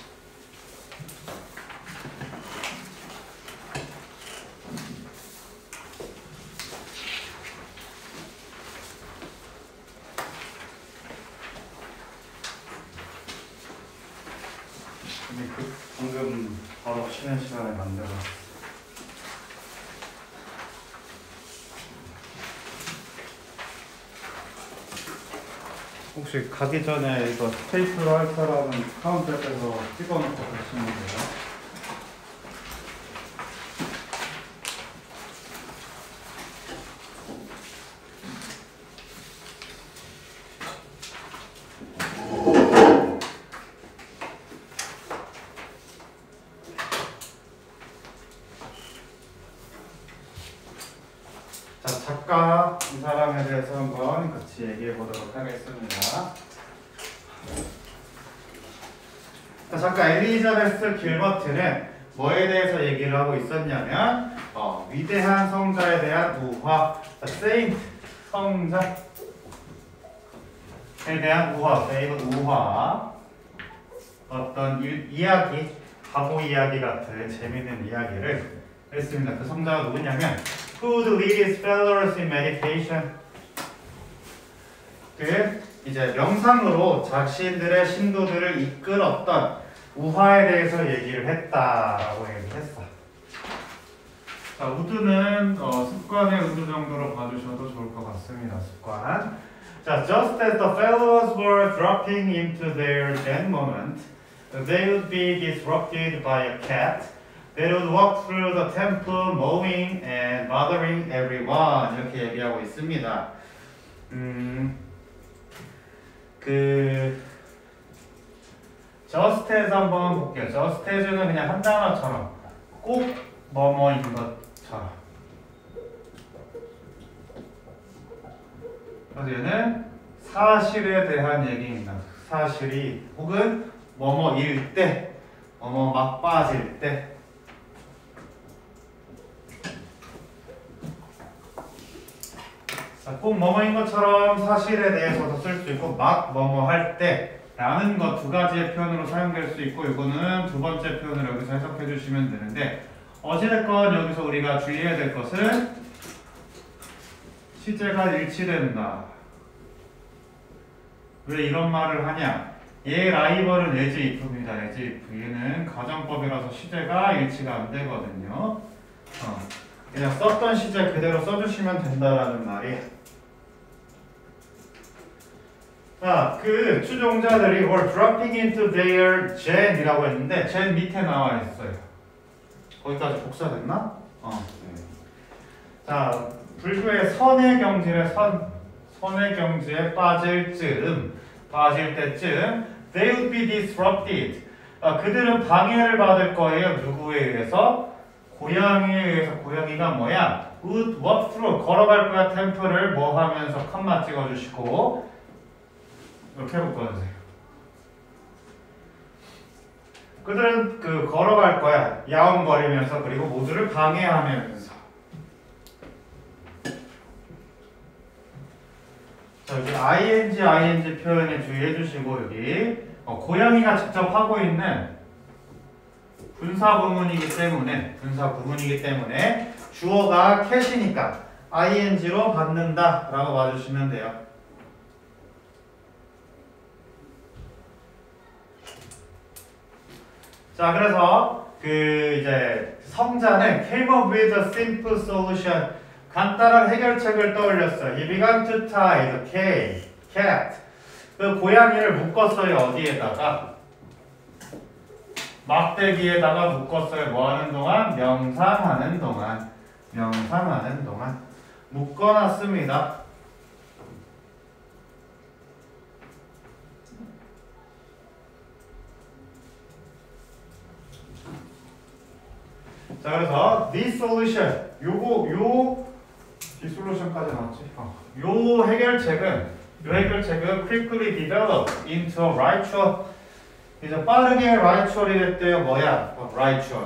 근데 그 방금 바로 쉬는 시간에 만들어 혹시 가기 전에 이거 스테이플러 할 사람은 카운터에서 찍어놓고 가시면 돼요. 자, 작가 이 사람에 대해서 한번 같이 얘기해 보도록 하겠습니다. 자, 작가 엘리자베스 길버트는 뭐에 대해서 얘기를 하고 있었냐면 어, 위대한 성자에 대한 우화, 세인트 성자에 대한 우화, 세인트 우화 어떤 일, 이야기, 바보 이야기 같은 재밌는 이야기를 했습니다. 그 성자가 누구냐면 Who would lead his followers in meditation? 그 이제 명상으로 자신들의 신도들을 이끌었던 우화에 대해서 얘기를 했다라고 얘기했어. 자, 우드는 어, 습관의 우드 정도로 봐주셔도 좋을 것 같습니다. 습관. 자, just as the fellows were dropping into their zen moment, they would be disrupted by a cat. They would walk through the temple, mowing and bothering everyone. 이렇게 얘기하고 있습니다. 음, 그 just as 한번 볼게요. just as는 그냥 한 단어처럼 꼭 뭐뭐인 것처럼. 그래서 얘는 사실에 대한 얘기입니다. 사실이 혹은 뭐뭐일 때, 뭐뭐 막 빠질 때. 꼭 뭐뭐인 것처럼 사실에 대해서도 쓸 수 있고 막 뭐뭐 할 때 라는 것 두 가지의 표현으로 사용될 수 있고 이거는 두 번째 표현을 여기서 해석해 주시면 되는데 어찌됐건 여기서 우리가 주의해야 될 것은 시제가 일치된다. 왜 이런 말을 하냐? 얘 라이벌은 as if입니다. as if. 얘는 가정법이라서 시제가 일치가 안 되거든요. 어. 그냥 썼던 시제 그대로 써주시면 된다라는 말이에요. 자, 그 추종자들이 were dropping into their zen이라고 했는데 zen 밑에 나와 있어요. 거기까지 복사됐나? 어. 자, 불교의 선의 경지에 선, 선의 경지에 빠질 즈음, 빠질 때쯤 they would be disrupted. 아, 그들은 방해를 받을 거예요. 누구에 의해서? 고양이에 의해서. 고양이가 뭐야? would walk through, 걸어갈 거야. 템플을 뭐 하면서 컴마 찍어주시고 이렇게 묶어주세요. 그들은 그 걸어갈 거야. 야옹거리면서 그리고 모두를 방해하면서. 자, 여기 ing, ing 표현에 주의해 주시고 여기 어, 고양이가 직접 하고 있는 분사 구문이기 때문에 분사 구문이기 때문에 주어가 캣이니까 ing로 받는다 라고 봐주시면 돼요. 자, 그래서 그 이제 성자는 came up with a simple solution. 간단한 해결책을 떠올렸어요. He began to tie the K, cat. 그 고양이를 묶었어요. 어디에다가? 막대기에다가 묶었어요. 뭐 하는 동안? 명상하는 동안. 명상하는 동안. 묶어놨습니다. 자, 그래서 this solution, 요거 요 this solution까지 나왔지? 어. 요 해결책은 요 해결책은 quickly developed into a ritual. 이제 빠르게 ritual이 됐대요. 뭐야? 어, ritual.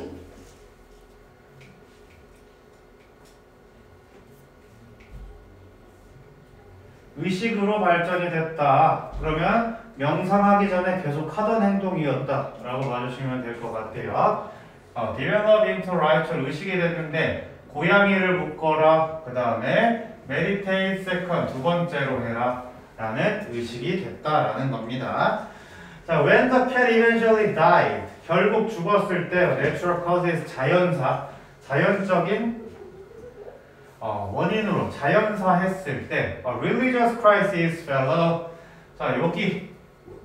의식으로 발전이 됐다. 그러면 명상하기 전에 계속 하던 행동이었다 라고 봐주시면 될 것 같아요. 어, develop into ritual, 의식이 됐는데 고양이를 묶어라. 그 다음에 meditate second, 두 번째로 해라 라는 의식이 됐다라는 겁니다. 자, when the cat eventually died, 결국 죽었을 때 natural causes, 자연사, 자연적인 어, 원인으로 자연사 했을 때 a religious crisis fellow. 자, 여기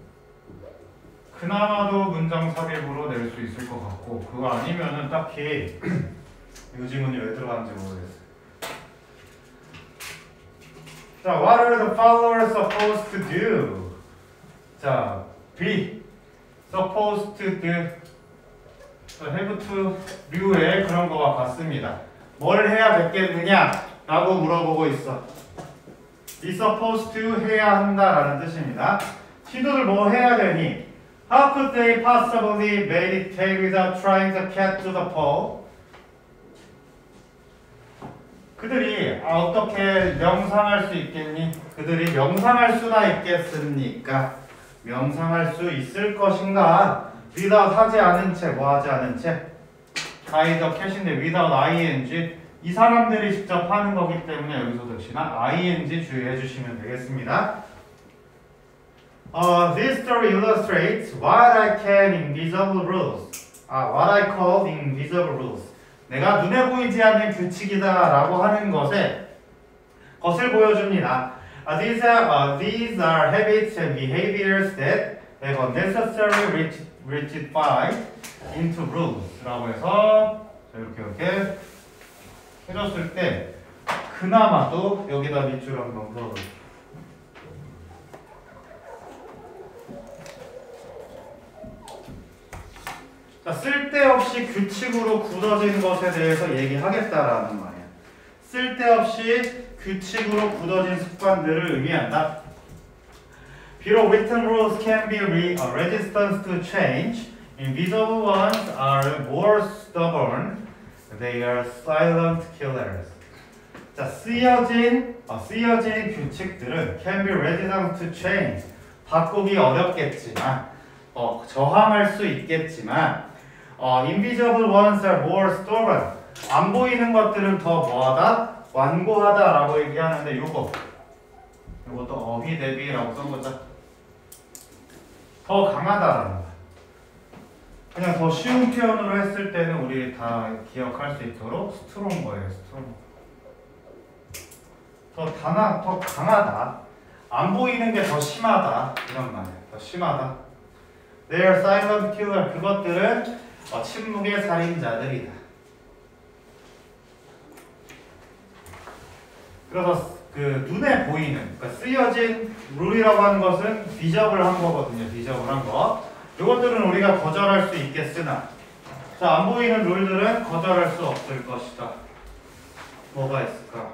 그나마도 문장 삽입으로 낼 수 있을 것 같고 그거 아니면은 딱히 이 지문이 왜 들어가는지 모르겠어요. 자, what are the followers supposed to do? 자, be supposed to do, have to do의 그런 거와 같습니다. 뭘 해야 됐겠느냐? 라고 물어보고 있어. be supposed to 해야 한다라는 뜻입니다. 시도를 뭐 해야 되니? How could they possibly meditate without trying to get to the pole? 그들이 아, 어떻게 명상할 수 있겠니? 그들이 명상할 수나 있겠습니까? 명상할 수 있을 것인가? without 하지 않은 채, 뭐 하지 않은 채? by the cat인데 without ing. 이 사람들이 직접 하는 거기 때문에 여기서 역시나 ing 주의해 주시면 되겠습니다. Uh, this story illustrates what I can invisible rules. 아, what I call invisible rules. 내가 눈에 보이지 않는 규칙이다 라고 하는 것에 것을 보여줍니다. Uh, these are uh, these are habits and behaviors that have unnecessarily rigid, rigidified into rules라고 해서 자, 이렇게 이렇게 해줬을 때 그나마도 여기다 밑줄 한번 그어볼게요. 자, 쓸데없이 규칙으로 굳어진 것에 대해서 얘기하겠다라는 말이야. 쓸데없이 규칙으로 굳어진 습관들을 의미한다. 비록 written rules can be re, uh, resistant to change, invisible ones are more stubborn. They are silent killers. 자, 쓰여진 어, 쓰여진 규칙들은 can be resistant to change. 바꾸기 어렵겠지만, 어, 저항할 수 있겠지만, 어, invisible ones are more stubborn. 안 보이는 것들은 더 뭐하다? 완고하다라고 얘기하는데 요거 요것도 어휘 대비라고 써보자. 더 강하다라는 거야. 그냥 더 쉬운 표현으로 했을 때는 우리 다 기억할 수 있도록 스트롱거예요. 스트롱거. 더 단아, 더 강하다. 안 보이는 게 더 심하다. 이런 말이야. 더 심하다. They are silent killer. 그것들은 어, 침묵의 살인자들이다. 그래서 그 눈에 보이는, 그러니까 쓰여진 룰이라고 하는 것은 비접을 한 거거든요. 비접을 한 거. 이것들은 우리가 거절할 수 있겠으나, 자, 안 보이는 룰들은 거절할 수 없을 것이다. 뭐가 있을까?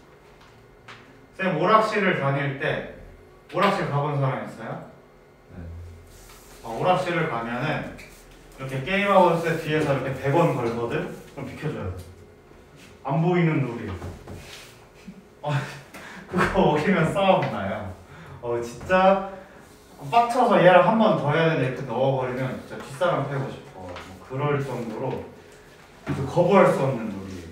쌤, 오락실을 다닐 때, 오락실 가본 사람 있어요? 네. 어, 오락실을 가면은 이렇게 게임하고 있을 때 뒤에서 이렇게 백 원 걸거든? 그럼 비켜줘야 돼. 안 보이는 룰이. 어, 그거 어기면 싸움 나요. 어, 진짜 빡쳐서 얘랑 한 번 더 해야 되는데 이렇게 넣어버리면 진짜 뒷사람 패고 싶어. 뭐 그럴 정도로 거부할 수 없는 룰이.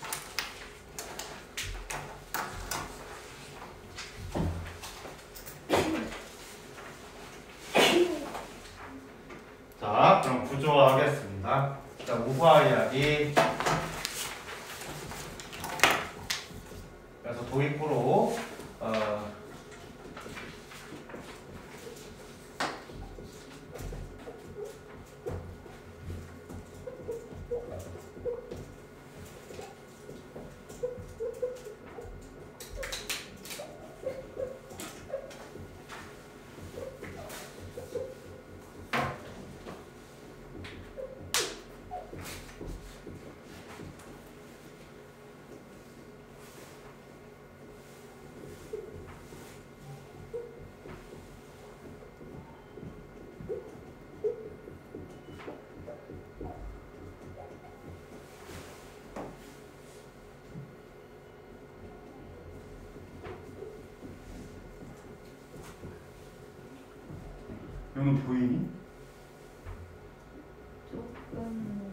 자, 그럼 구조화하겠습니다. 자, 우화 이야기. 그래서 도입부로 어, 이건 보이니? 조금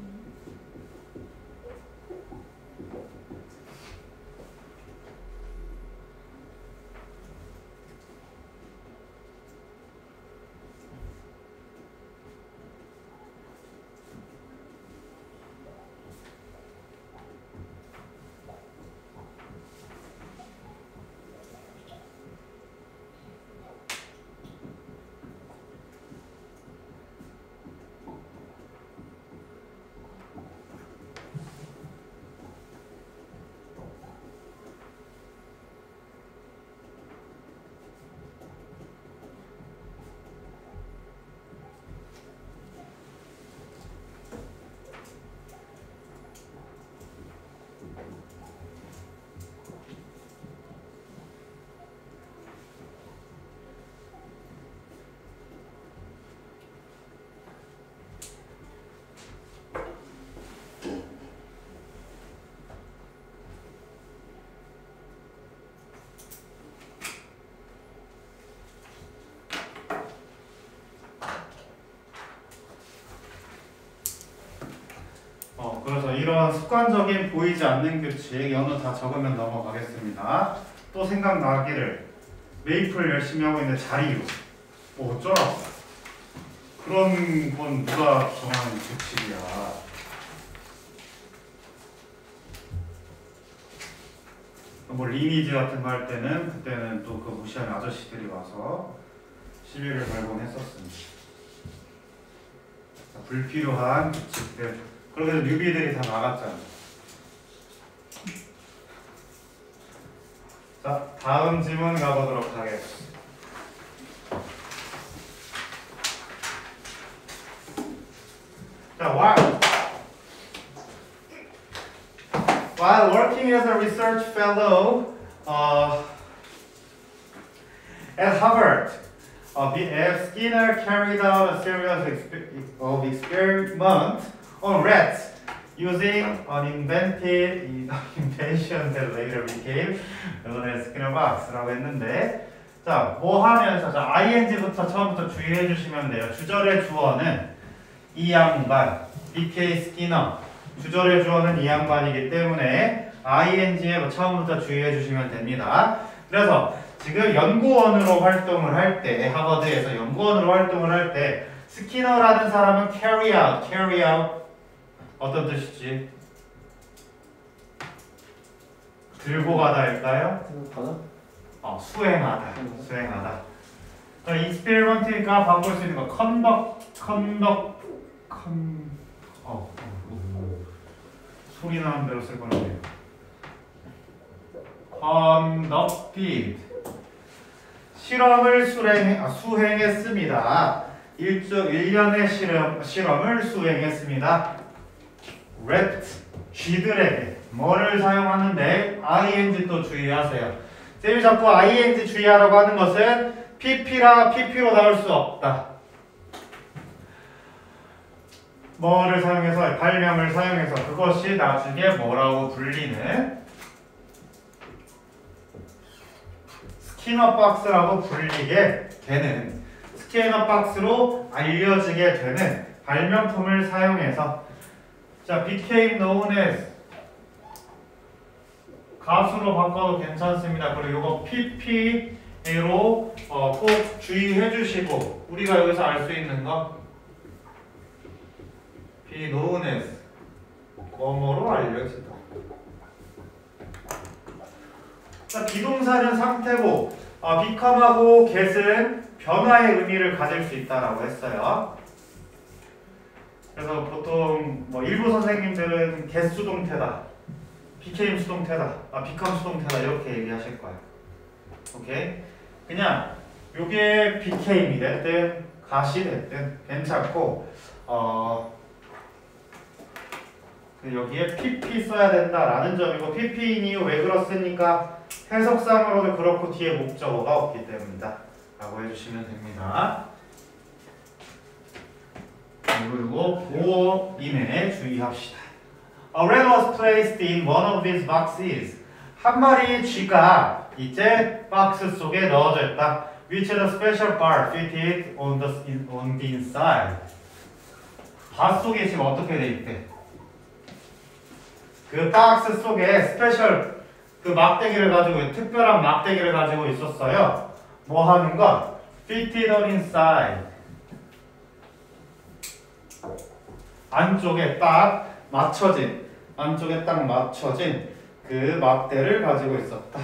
어, 그래서 이런 습관적인 보이지 않는 규칙 연어 다 적으면 넘어가겠습니다. 또 생각나기를 메이플 열심히 하고 있는데 자리유. 오, 어쩌라. 그런 건 누가 정하는 규칙이야. 뭐 리니지 같은 거 할 때는 그때는 또 그 무시한 아저씨들이 와서 시비를 걸곤 했었습니다. 불필요한 규칙들. 그러면서 뉴비들이 다 나갔잖아. 자, 다음 질문 가보도록 하겠습니다. 자, while, while working as a research fellow uh, at Harvard, uh, B F Skinner carried out a series of, exper of experiments on rats using an invented invention that later became known as Skinner box라고 했는데, 자, 뭐 하면서, 자, ing부터 처음부터 주의해 주시면 돼요. 주절의 주어는 이 양반, 비케이 스키너. 주절의 주어는 이 양반이기 때문에 ing에 뭐 처음부터 주의해 주시면 됩니다. 그래서 지금 연구원으로 활동을 할 때, 하버드에서 연구원으로 활동을 할 때, 스키너라는 사람은 carry out, carry out 어떤 뜻이지? 들고 가다일까요? 받아? 어, 수행하다, 수행하다. 자, 익스페리먼트니까 바꿀 수 있는 거 컨덕, 컨덕, 컨, 어, 어, 소리 나는 대로 쓸 거라고요. conducted. 실험을 수행, 아, 수행했습니다. 일주, 일 년의 실험, 실험을 수행했습니다. 랩트, 쥐들에게 뭐를 사용하는데 ing 또 주의하세요. 쌤이 자꾸 ing 주의하라고 하는 것은 pp라 pp로 나올 수 없다. 뭐를 사용해서, 발명을 사용해서 그것이 나중에 뭐라고 불리는 스키너 박스라고 불리게 되는, 스키너 박스로 알려지게 되는 발명품을 사용해서, 자, became known as 가수로 바꿔도 괜찮습니다. 그리고 이거 pp로 어, 꼭 주의해 주시고, 우리가 여기서 알 수 있는 거 be known as 뭐뭐로 알려지다. 자, 비동사는 상태고, 어, become하고 get은 변화의 의미를 가질 수 있다라고 했어요. 그래서 보통 뭐 일부 선생님들은 get 수동태다, became 수동태다, 아, become 수동태다 이렇게 얘기하실 거예요. 오케이? 그냥 요게 became이 됐든 gat이 됐든 괜찮고, 어, 여기에 pp 써야 된다라는 점이고, pp인 이유 왜 그렇습니까? 해석상으로도 그렇고 뒤에 목적어가 없기 때문이다 라고 해주시면 됩니다. 그리고 보호임에 주의합시다. A rat was placed in one of these boxes. 한 마리의 쥐가 이제 박스 속에 넣어져 있다. Which is a special bar fitted on the, on the inside. 바 속에 지금 어떻게 돼 있대? 그 박스 속에 스페셜 그 막대기를 가지고, 특별한 막대기를 가지고 있었어요. 뭐 하는 거? fitted on inside. 안쪽에 딱 맞춰진, 안쪽에 딱 맞춰진 그 막대를 가지고 있었다.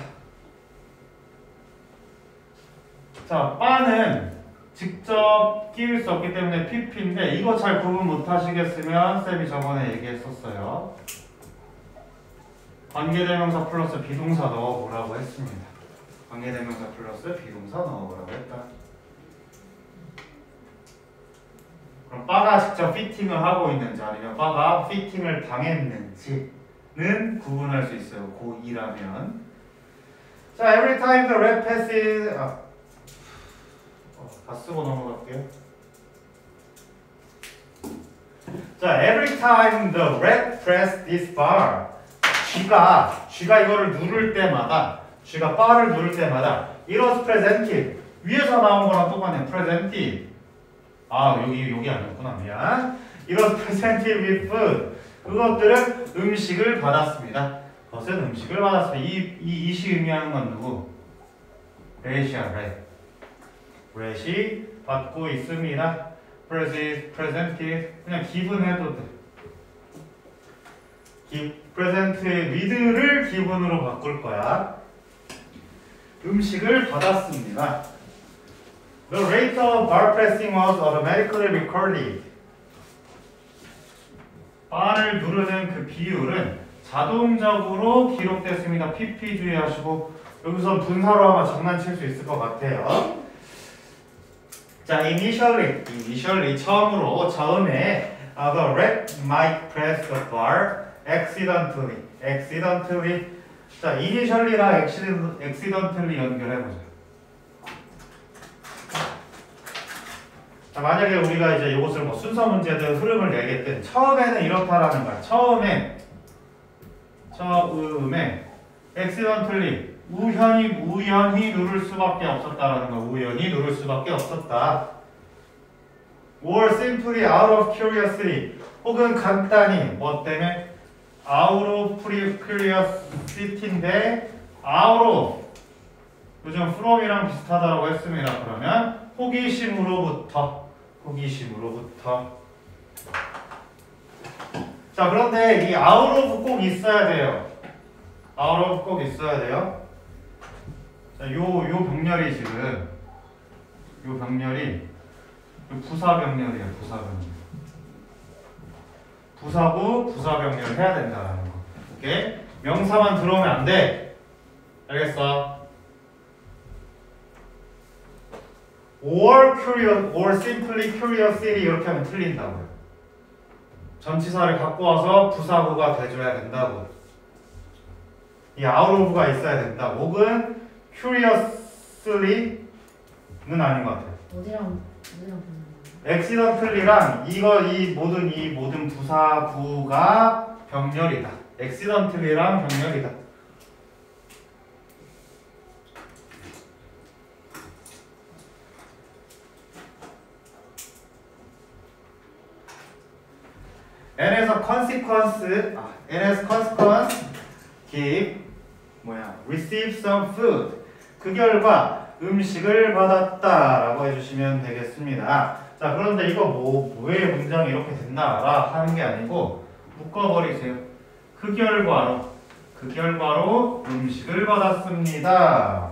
자, 바는 직접 끼울 수 없기 때문에 pp인데, 이거 잘 구분 못 하시겠으면 쌤이 저번에 얘기했었어요. 관계대명사 플러스 비동사 넣어보라고 했습니다. 관계대명사 플러스 비동사 넣어보라고 했다. 그럼 바가 직접 피팅을 하고 있는지 아니면 바가 피팅을 당했는지는 구분할 수 있어요. 고이라면. 자, every time the rat passes, 아, 어, 다 쓰고 넘어갈게요. 자, every time the rat pressed this bar, 쥐가 쥐가 이거를 누를 때마다, 쥐가 바를 누를 때마다 it was presented, 위에서 나온 거랑 똑같네. presented. 아, 여기 여기 아니었구나. 미안. it was presented with food. 그것들은 음식을 받았습니다. 그것은 음식을 받았습니다. 이, 이 이시 의미하는 건 누구? 렛이야, 렛. 렛이 받고 있습니다. presented, 그냥 given 해도 돼. 기, present의 with를 기분으로 바꿀 거야. 음식을 받았습니다. The rate of bar pressing was automatically recorded. 바를 누르는 그 비율은 자동적으로 기록됐습니다. 피피 주의하시고 여기서 분사로 하면 장난칠 수 있을 것 같아요. 자, initially, initially 처음으로 처음에 uh, the rat might press the bar accidentally, accidentally. 자, initially랑 accident, accidentally 연결해보자. 자, 만약에 우리가 이제 이것을 뭐 순서 문제든 흐름을 내겠든 처음에는 이렇다라는 거야. 처음에 처음에 accidentally 우연히 우연히 누를 수밖에 없었다라는 거야. 우연히 누를 수밖에 없었다. or simply out of curiosity 혹은 간단히 뭐 때문에 out of curiosity인데 out of 요즘 from이랑 비슷하다고 했습니다. 그러면 호기심으로부터 호기심으로부터 자, 그런데 이 out of 꼭 있어야 돼요. out of 꼭 있어야 돼요. 자, 요, 요 병렬이 지금 요 병렬이 요 부사 병렬이에요. 부사 병렬. 부사고 부사 병렬 해야 된다라는 거. 오케이? 명사만 들어오면 안 돼. 알겠어? or curious or simply curiosity 이렇게 하면 틀린다고요. 전치사를 갖고 와서 부사구가 돼줘야 된다고. 이 out of가 있어야 된다. 혹은 curiously는 아닌 것 같아요. 어디랑 어디랑 보는 accidentally랑 이거 이 모든 이 모든 부사구가 병렬이다. accidentally랑 병렬이다. and as a consequence, 아, and as consequence, give 뭐야, receive some food. 그 결과 음식을 받았다라고 해주시면 되겠습니다. 자, 그런데 이거 뭐 왜 문장이 이렇게 됐나라 하는 게 아니고 묶어버리세요. 그 결과로 그 결과로 음식을 받았습니다.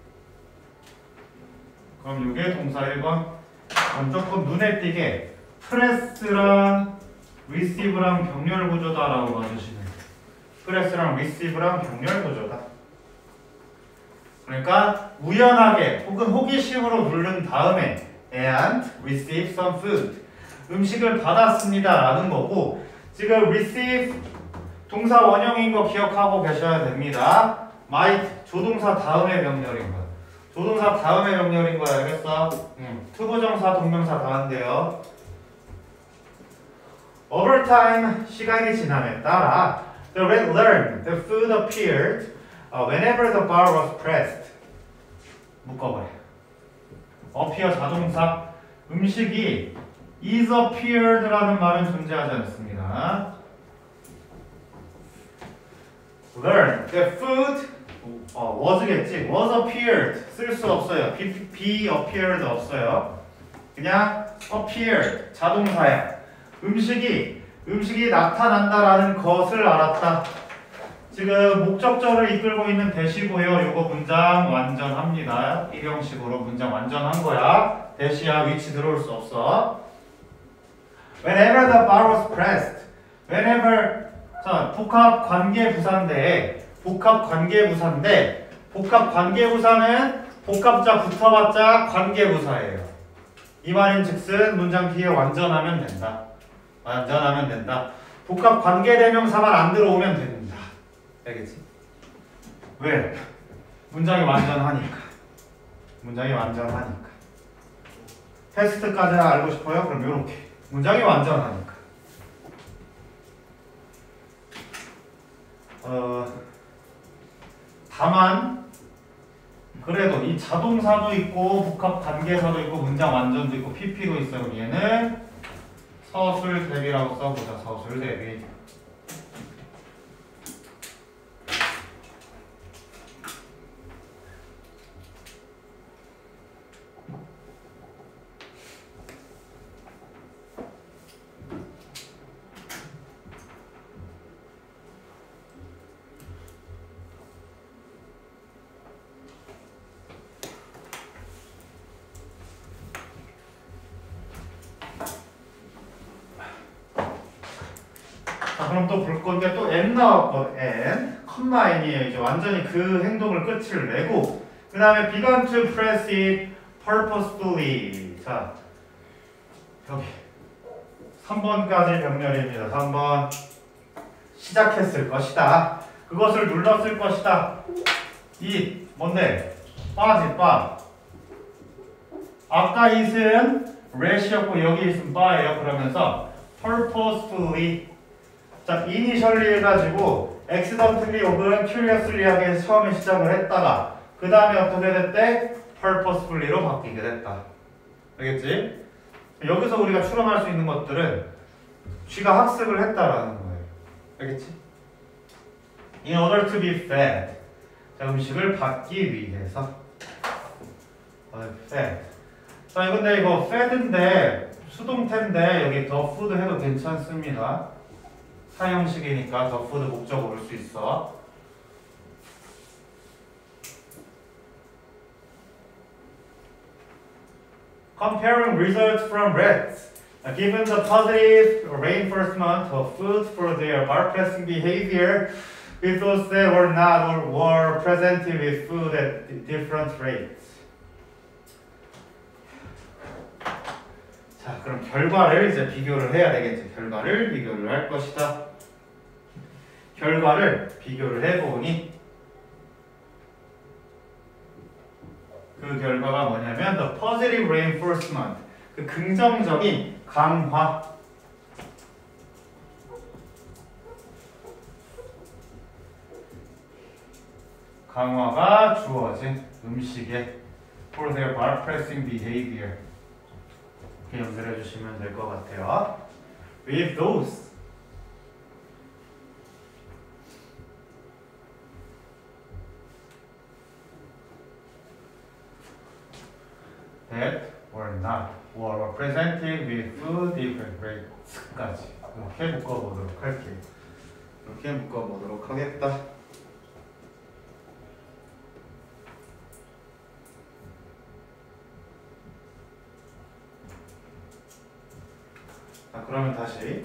그럼 이게 동사 일 번. 그럼 조금 눈에 띄게 프레스랑 receive랑 병렬 구조다라고 봐주시면 돼요. 프레스랑 receive랑 병렬 구조다. 그러니까 우연하게 혹은 호기심으로 누른 다음에 and receive some food 음식을 받았습니다 라는 거고 지금 receive 동사 원형인 거 기억하고 계셔야 됩니다. might 조동사 다음에 병렬인 거야. 조동사 다음에 병렬인 거야. 알겠어? 응. 투부정사 동명사 다한데요. Over time, 시간이 지남에 따라 the rat learned the food appeared uh, whenever the bar was pressed. 묶어버려. appear 자동사 음식이 is appeared라는 말은 존재하지 않습니다. learn the food 어, was겠지. was appeared 쓸 수 없어요. be, be appeared 없어요. 그냥 appeared 자동사야. 음식이 음식이 나타난다라는 것을 알았다. 지금 목적절을 이끌고 있는 대시고요. 요거 문장 완전합니다. 이 형식으로 문장 완전한 거야. 대시야 위치 들어올 수 없어. Whenever the bar was pressed. Whenever 자 복합 관계 부사인데 복합 관계 부사인데 복합 관계 부사는 복합자 붙어봤자 관계 부사예요. 이 말인즉슨 문장 뒤에 완전하면 된다. 완전하면 된다. 복합 관계대명사만 안 들어오면 된다. 알겠지? 왜? 문장이 완전하니까. 문장이 완전하니까. 테스트까지 알고 싶어요? 그럼 요렇게. 문장이 완전하니까. 어, 다만 그래도 이 자동사도 있고 복합 관계사도 있고 문장 완전도 있고 피피도 있어요. 그럼 얘는 서술 대비라고 써보자. 서술 대비. 그럼 또 볼 건데 또 n 나왔거든. n, 컴마 n이에요. 이제 완전히 그 행동을 끝을 내고 그 다음에 began to press it purposefully. 자, 여기 삼 번까지 병렬입니다. 삼 번 시작했을 것이다. 그것을 눌렀을 것이다. 이 뭔데? 빠지 빠. 아까 it은 rat이었고 여기 있으면 바예요. 그러면서 purposefully. 자, initially 해가지고 accidentally 혹은 curiously 하게 처음에 시작을 했다가 그 다음에 어떻게 됐대? purposefully로 바뀌게 됐다. 알겠지? 여기서 우리가 추론할 수 있는 것들은 쥐가 학습을 했다라는 거예요. 알겠지? In order to be fed. 자, 음식을 받기 위해서. 어, fed. 자, 근데 이거 fed인데 수동태인데 여기 the food 해도 괜찮습니다. 사형식이니까 the food 목적어 올 수 있어. Comparing results from rats. Given the positive reinforcement of food for their bar-pressing behavior with those that were not or were presented with food at different rates. 자, 그럼 결과를 이제 비교를 해야 되겠죠. 결과를 비교를 할 것이다. 결과를 비교를 해보니 그 결과가 뭐냐면 the positive reinforcement, 그 긍정적인 강화. 강화가 주어진 음식에 for their bar-pressing behavior. 이렇게 연결해 주시면 될 것 같아요. With those that were not or were presented with food different rates까지 이렇게 묶어보도록 할게요. 이렇게 묶어보도록 하겠다. 자, 그러면 다시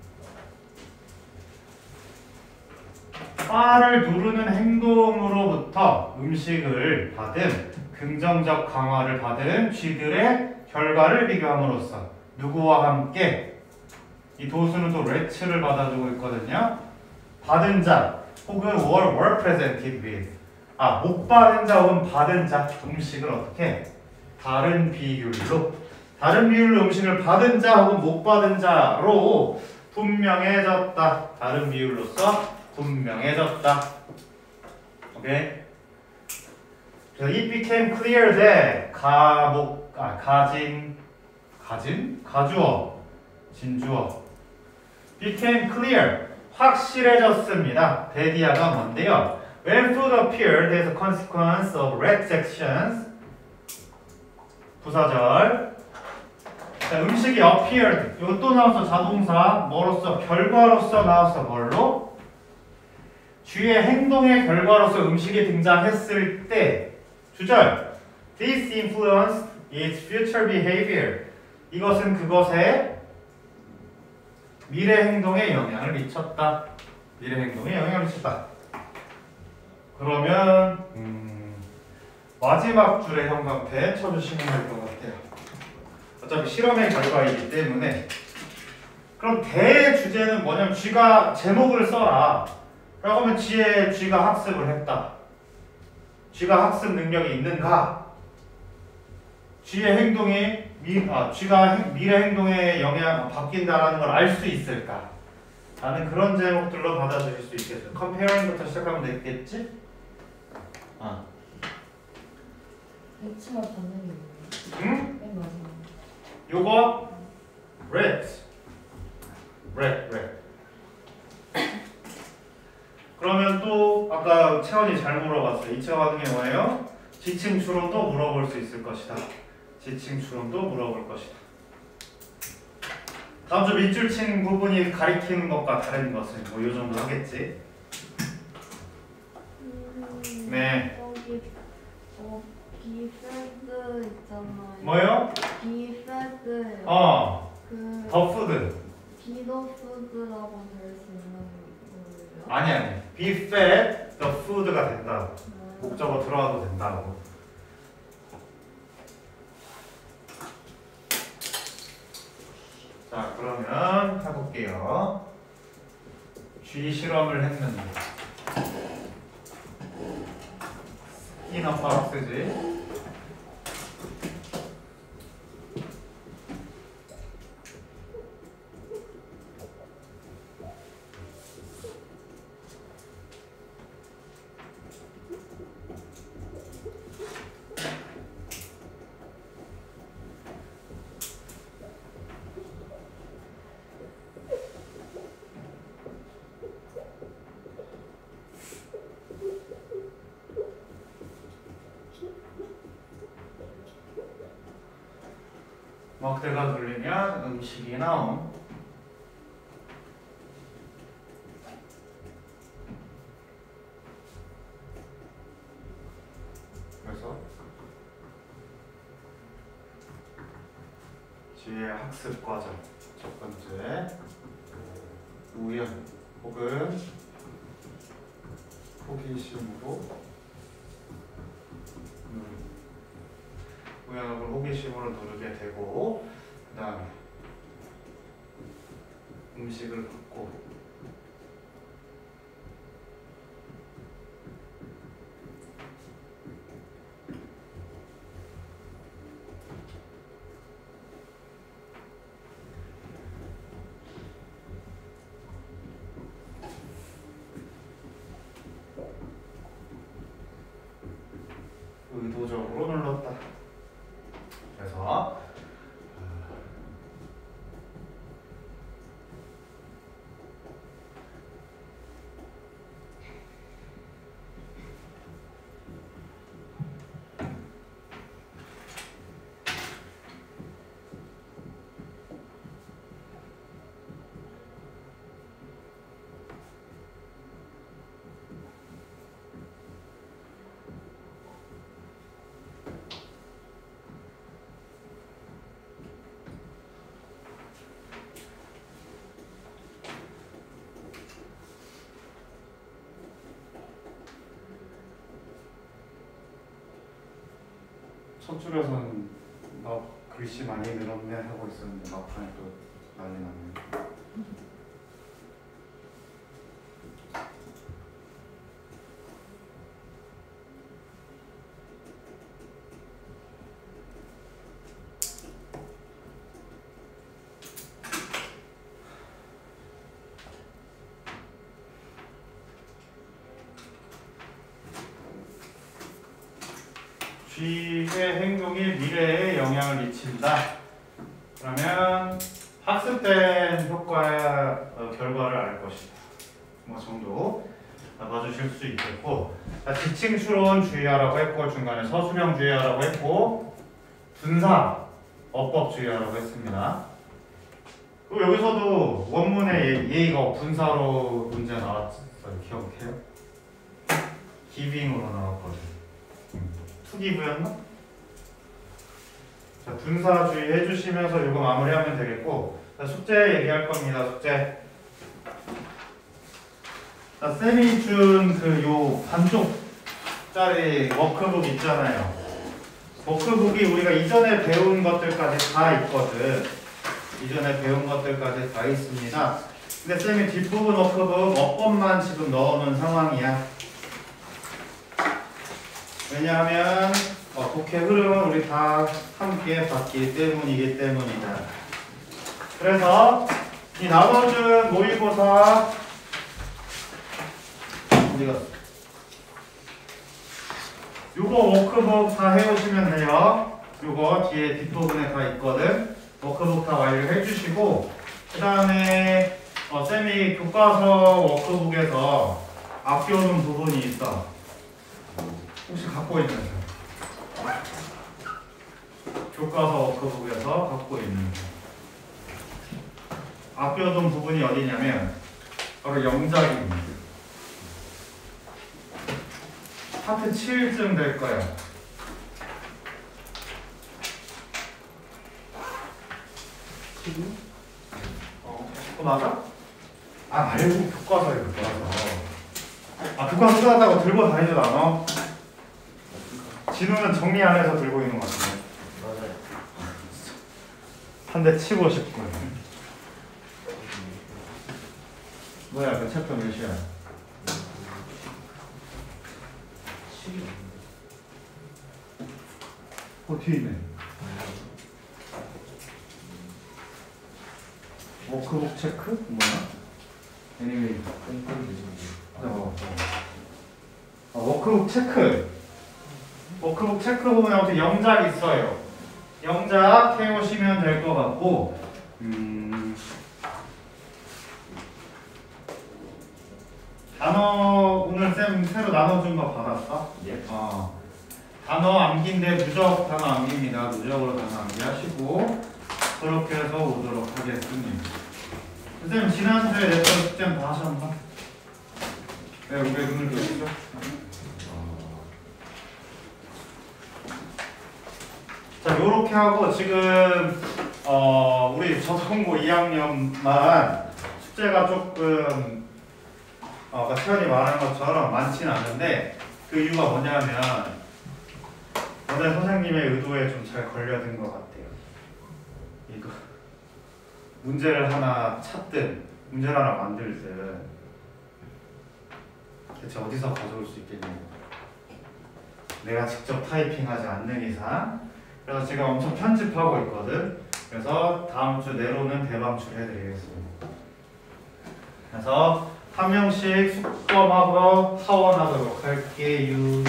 바를 누르는 행동으로부터 음식을 받은 긍정적 강화를 받은 쥐들의 결과를 비교함으로써 누구와 함께 이 도수는 또 레츠를 받아주고 있거든요. 받은 자 혹은 were, were presented with 아, 못 받은 자 혹은 받은 자 음식을 어떻게 다른 비율로 다른 비율로 음식을 받은 자 혹은 못 받은 자로 분명해졌다. 다른 비율로서 분명해졌다. 오케이? So it became clear that 가목 아 가진 가진 가주어 진주어 became clear 확실해졌습니다. 데디아가 뭔데요? When food appeared as a consequence of rat sections 부사절. 자, 음식이 appeared 이거 또 나와서 자동사 뭐로써 결과로서 나와서 뭘로? 쥐의 행동의 결과로서 음식이 등장했을 때 주절 This influenced its future behavior. 이것은 그것의 미래 행동에 영향을 미쳤다. 미래 행동에 영향을 미쳤다. 그러면 음, 마지막 줄의 형광펜 쳐주시면 될 것 같아요. 어차피 실험의 결과이기 때문에. 그럼 대주제는 뭐냐면 쥐가 제목을 써라. 라고 하면 쥐의 쥐가 학습을 했다. 쥐가 학습 능력이 있는가? 쥐의 행동이 미, 아, 쥐가 행, 미래 행동에 영향 바뀐다라는 걸 알 수 있을까? 라는 그런 제목들로 받아들일 수 있겠어요. 컴페어링부터 시작하면 되겠지? 아. H만 받는 게 응? 맨 마지막. 요거 red, red, red. 그러면 또 아까 채원이 잘 물어봤어요. 이 차 같은 게 뭐예요? 지칭 추론도 물어볼 수 있을 것이다. 지칭 추론도 물어볼 것이다. 다음 주 밑줄 친 부분이 가리키는 것과 다른 것은 뭐 이 정도 하겠지? 음, 네. 여기 어 비패드 있잖아요. 뭐요? 비패드. 어, 그 더 푸드. 비더 푸드라고 될 수 있는 거예요? 아니 아니. be fed the food가 된다고. 아, 목적어 들어가도 된다고. 자 그러면 해볼게요. G 실험을 했는데 스키너 박스지. 먹대가 돌리면 음식이 나옴. 그래서 뒤에 학습 과정 첫 번째 우연 혹은 호기심으로 누르 우연을 호기심으로 누르게 되고 그 다음에 음식을 받고 의도적으로 눌렀다. 그래서 첫 줄에서는 나 글씨 많이 늘었네 하고 있었는데 막판에 또 난리 났네. G의 행동이 미래에 영향을 미친다. 그러면 학습된 효과 어, 결과를 알 것이다. 뭐 정도 봐주실 수 있겠고, 자, 지칭 추론 주의하라고 했고 중간에 서술형 주의하라고 했고 분사 어법 주의하라고 했습니다. 그리고 여기서도 원문에 예의가 분사로 문제 나왔어요. 기억해요? 기빙으로 나왔거든요. 투기부였나? 자, 분사 주의해 주시면서 이거 마무리하면 되겠고, 자, 숙제 얘기할 겁니다. 숙제. 자, 쌤이 준 그 요 반쪽짜리 워크북 있잖아요. 워크북이 우리가 이전에 배운 것들까지 다 있거든. 이전에 배운 것들까지 다 있습니다. 근데 쌤이 뒷부분 워크북 어법만 지금 넣어놓은 상황이야. 왜냐하면 어, 독해 흐름은 우리 다 함께 봤기 때문이기 때문이다. 그래서 이 나눠준 모의고사 어디가 요거 워크북 다 해오시면 돼요. 요거 뒤에 뒷부분에 다 있거든. 워크북 다 완료해 주시고, 그 다음에 어, 쌤이 교과서 워크북에서 아껴둔 부분이 있어. 혹시 갖고 있는 사람? 교과서 워크북에서 갖고 있는 사람. 아껴둔 부분이 어디냐면 바로 영작입니다. 파트 칠쯤 될 거야. 어, 그거 맞아? 아 말고 교과서에 교과서. 아 교과서 뜯었다고 들고 다니지도 않아? 진우는 정리 안 해서 들고 있는 것 같은데. 맞아요. 한 대 치고 싶고. 뭐야 그 챕터 몇이야? 어 뒤에 있네. 워크북 체크? 뭐야? 애니메이. 어, 어, 워크북 체크. 워크북 체크 보면 아무튼 영작 있어요. 영작 해오시면 될 것 같고, 음, 단어 오늘 쌤 새로 나눠준 거 받았어? 예. 어. 단어 암기인데 누적 단어 암기입니다. 누적으로 단어 암기하시고 그렇게 해서 오도록 하겠습니다. 선생님 지난주에 냈던 숙제는 다 하셨나? 네, 왜 눈을 돌리죠? 자, 요렇게 하고 지금 어 우리 저성고 이 학년만 숙제가 조금 어, 아까 채연이 말한 것처럼 많지는 않은데 그 이유가 뭐냐면 오늘 선생님의 의도에 좀 잘 걸려든 것 같아요. 이거 문제를 하나 찾든 문제를 하나 만들든 대체 어디서 가져올 수 있겠냐고. 내가 직접 타이핑하지 않는 이상. 그래서 제가 엄청 편집하고 있거든. 그래서 다음 주 내로는 대방출 해드리겠습니다. 그래서 한 명씩 숙검하고 하원하도록 할게요.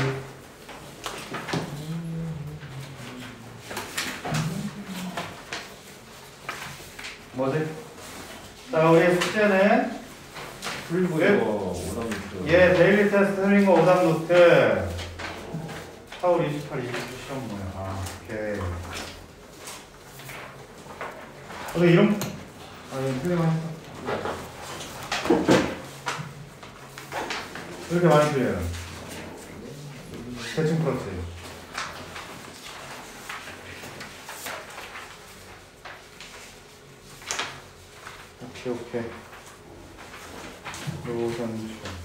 뭐지? 자, 우리 숙제는 풀고 예? 이거 오답노트. 예, 데일리 테스트 틀린 거 오답 노트. 사월 이십팔, 이십구 시험 뭐야? 아, 오케이. 근데 이런 아, 이거 틀린 거 했어. 왜 이렇게 많이 틀려요? 대충 풀었지. 오케이, 오케이. 요선 시험.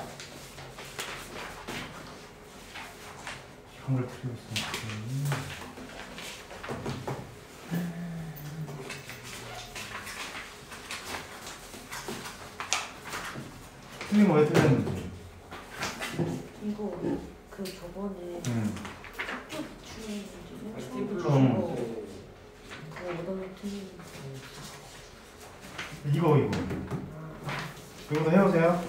한글 틀렸어. 틀린 거 왜 틀렸는지. 이거 그 저번에 응. 학교 기출 문제는 스티플러. 처음 거 그거 얻어놓은 틀린 이거 이거. 이거도 해오세요.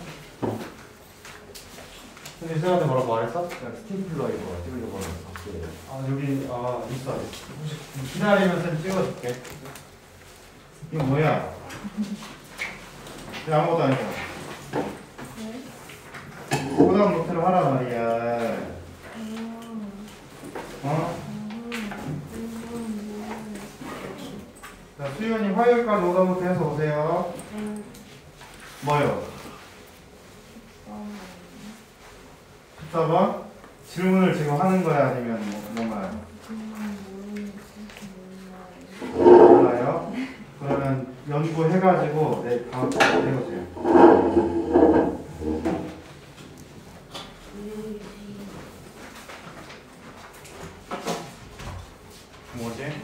근데 쌤한테 뭐라고 말했어? 그냥 스팀플러 이거 찍으려고 하는 밖에. 아 여기 아 있어. 혹시 기다리면 쌤 찍어줄게. 이거 뭐야? 이거 아무것도 아니야. 오답 노트를 하란 말이야. 어? 자, 수연이 화요일까지 오답 노트 해서 오세요. 뭐요? 십사 번? 질문을 지금 하는 거야? 아니면 뭐, 뭔가요? 몰라요? 그러면 연구해가지고 내일 다음 주에 해보세요. 뭐지?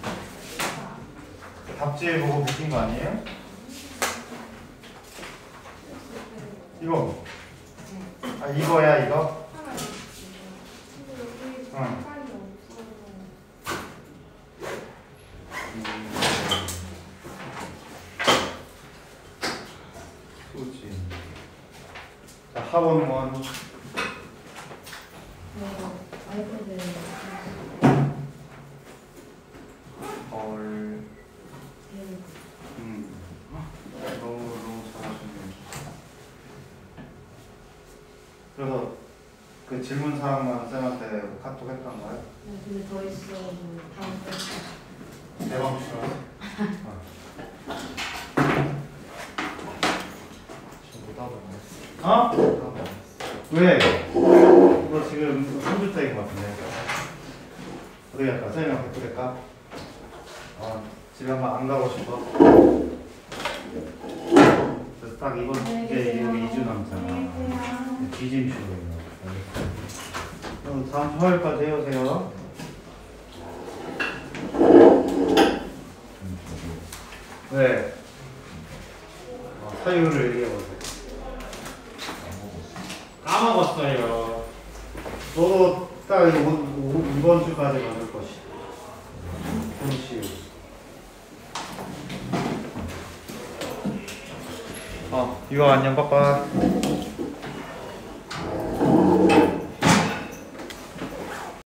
답지 보고 느낀 거 아니에요? 이거 아 이거야 이거? 응. 수지. 자 하원원. 아이패드에 헐. 음. 너무 너무 잘하시네. 그래서 그 질문 사항만 쌤한테 카톡 했던가요? 네, 근데 더 있어. 뭐 다음 때 대박 싫어. 어? 왜? 너 지금 삼 주차인 것 같은데. 어디 갈까? 쌤이랑 백두할까? 어, 집에 한번 안 가고 싶어? 그래서 딱 이번 이제 여기 이 주 남잖아. 기진표예요. 그럼 다음 주 화요일까지 해오세요. 네. 어, 사유를 얘기해보세요. 까먹었어요. 너도 딱 이번, 이번 주까지 받을 것이. 그렇지. 어, 이거 안녕, 빠빠.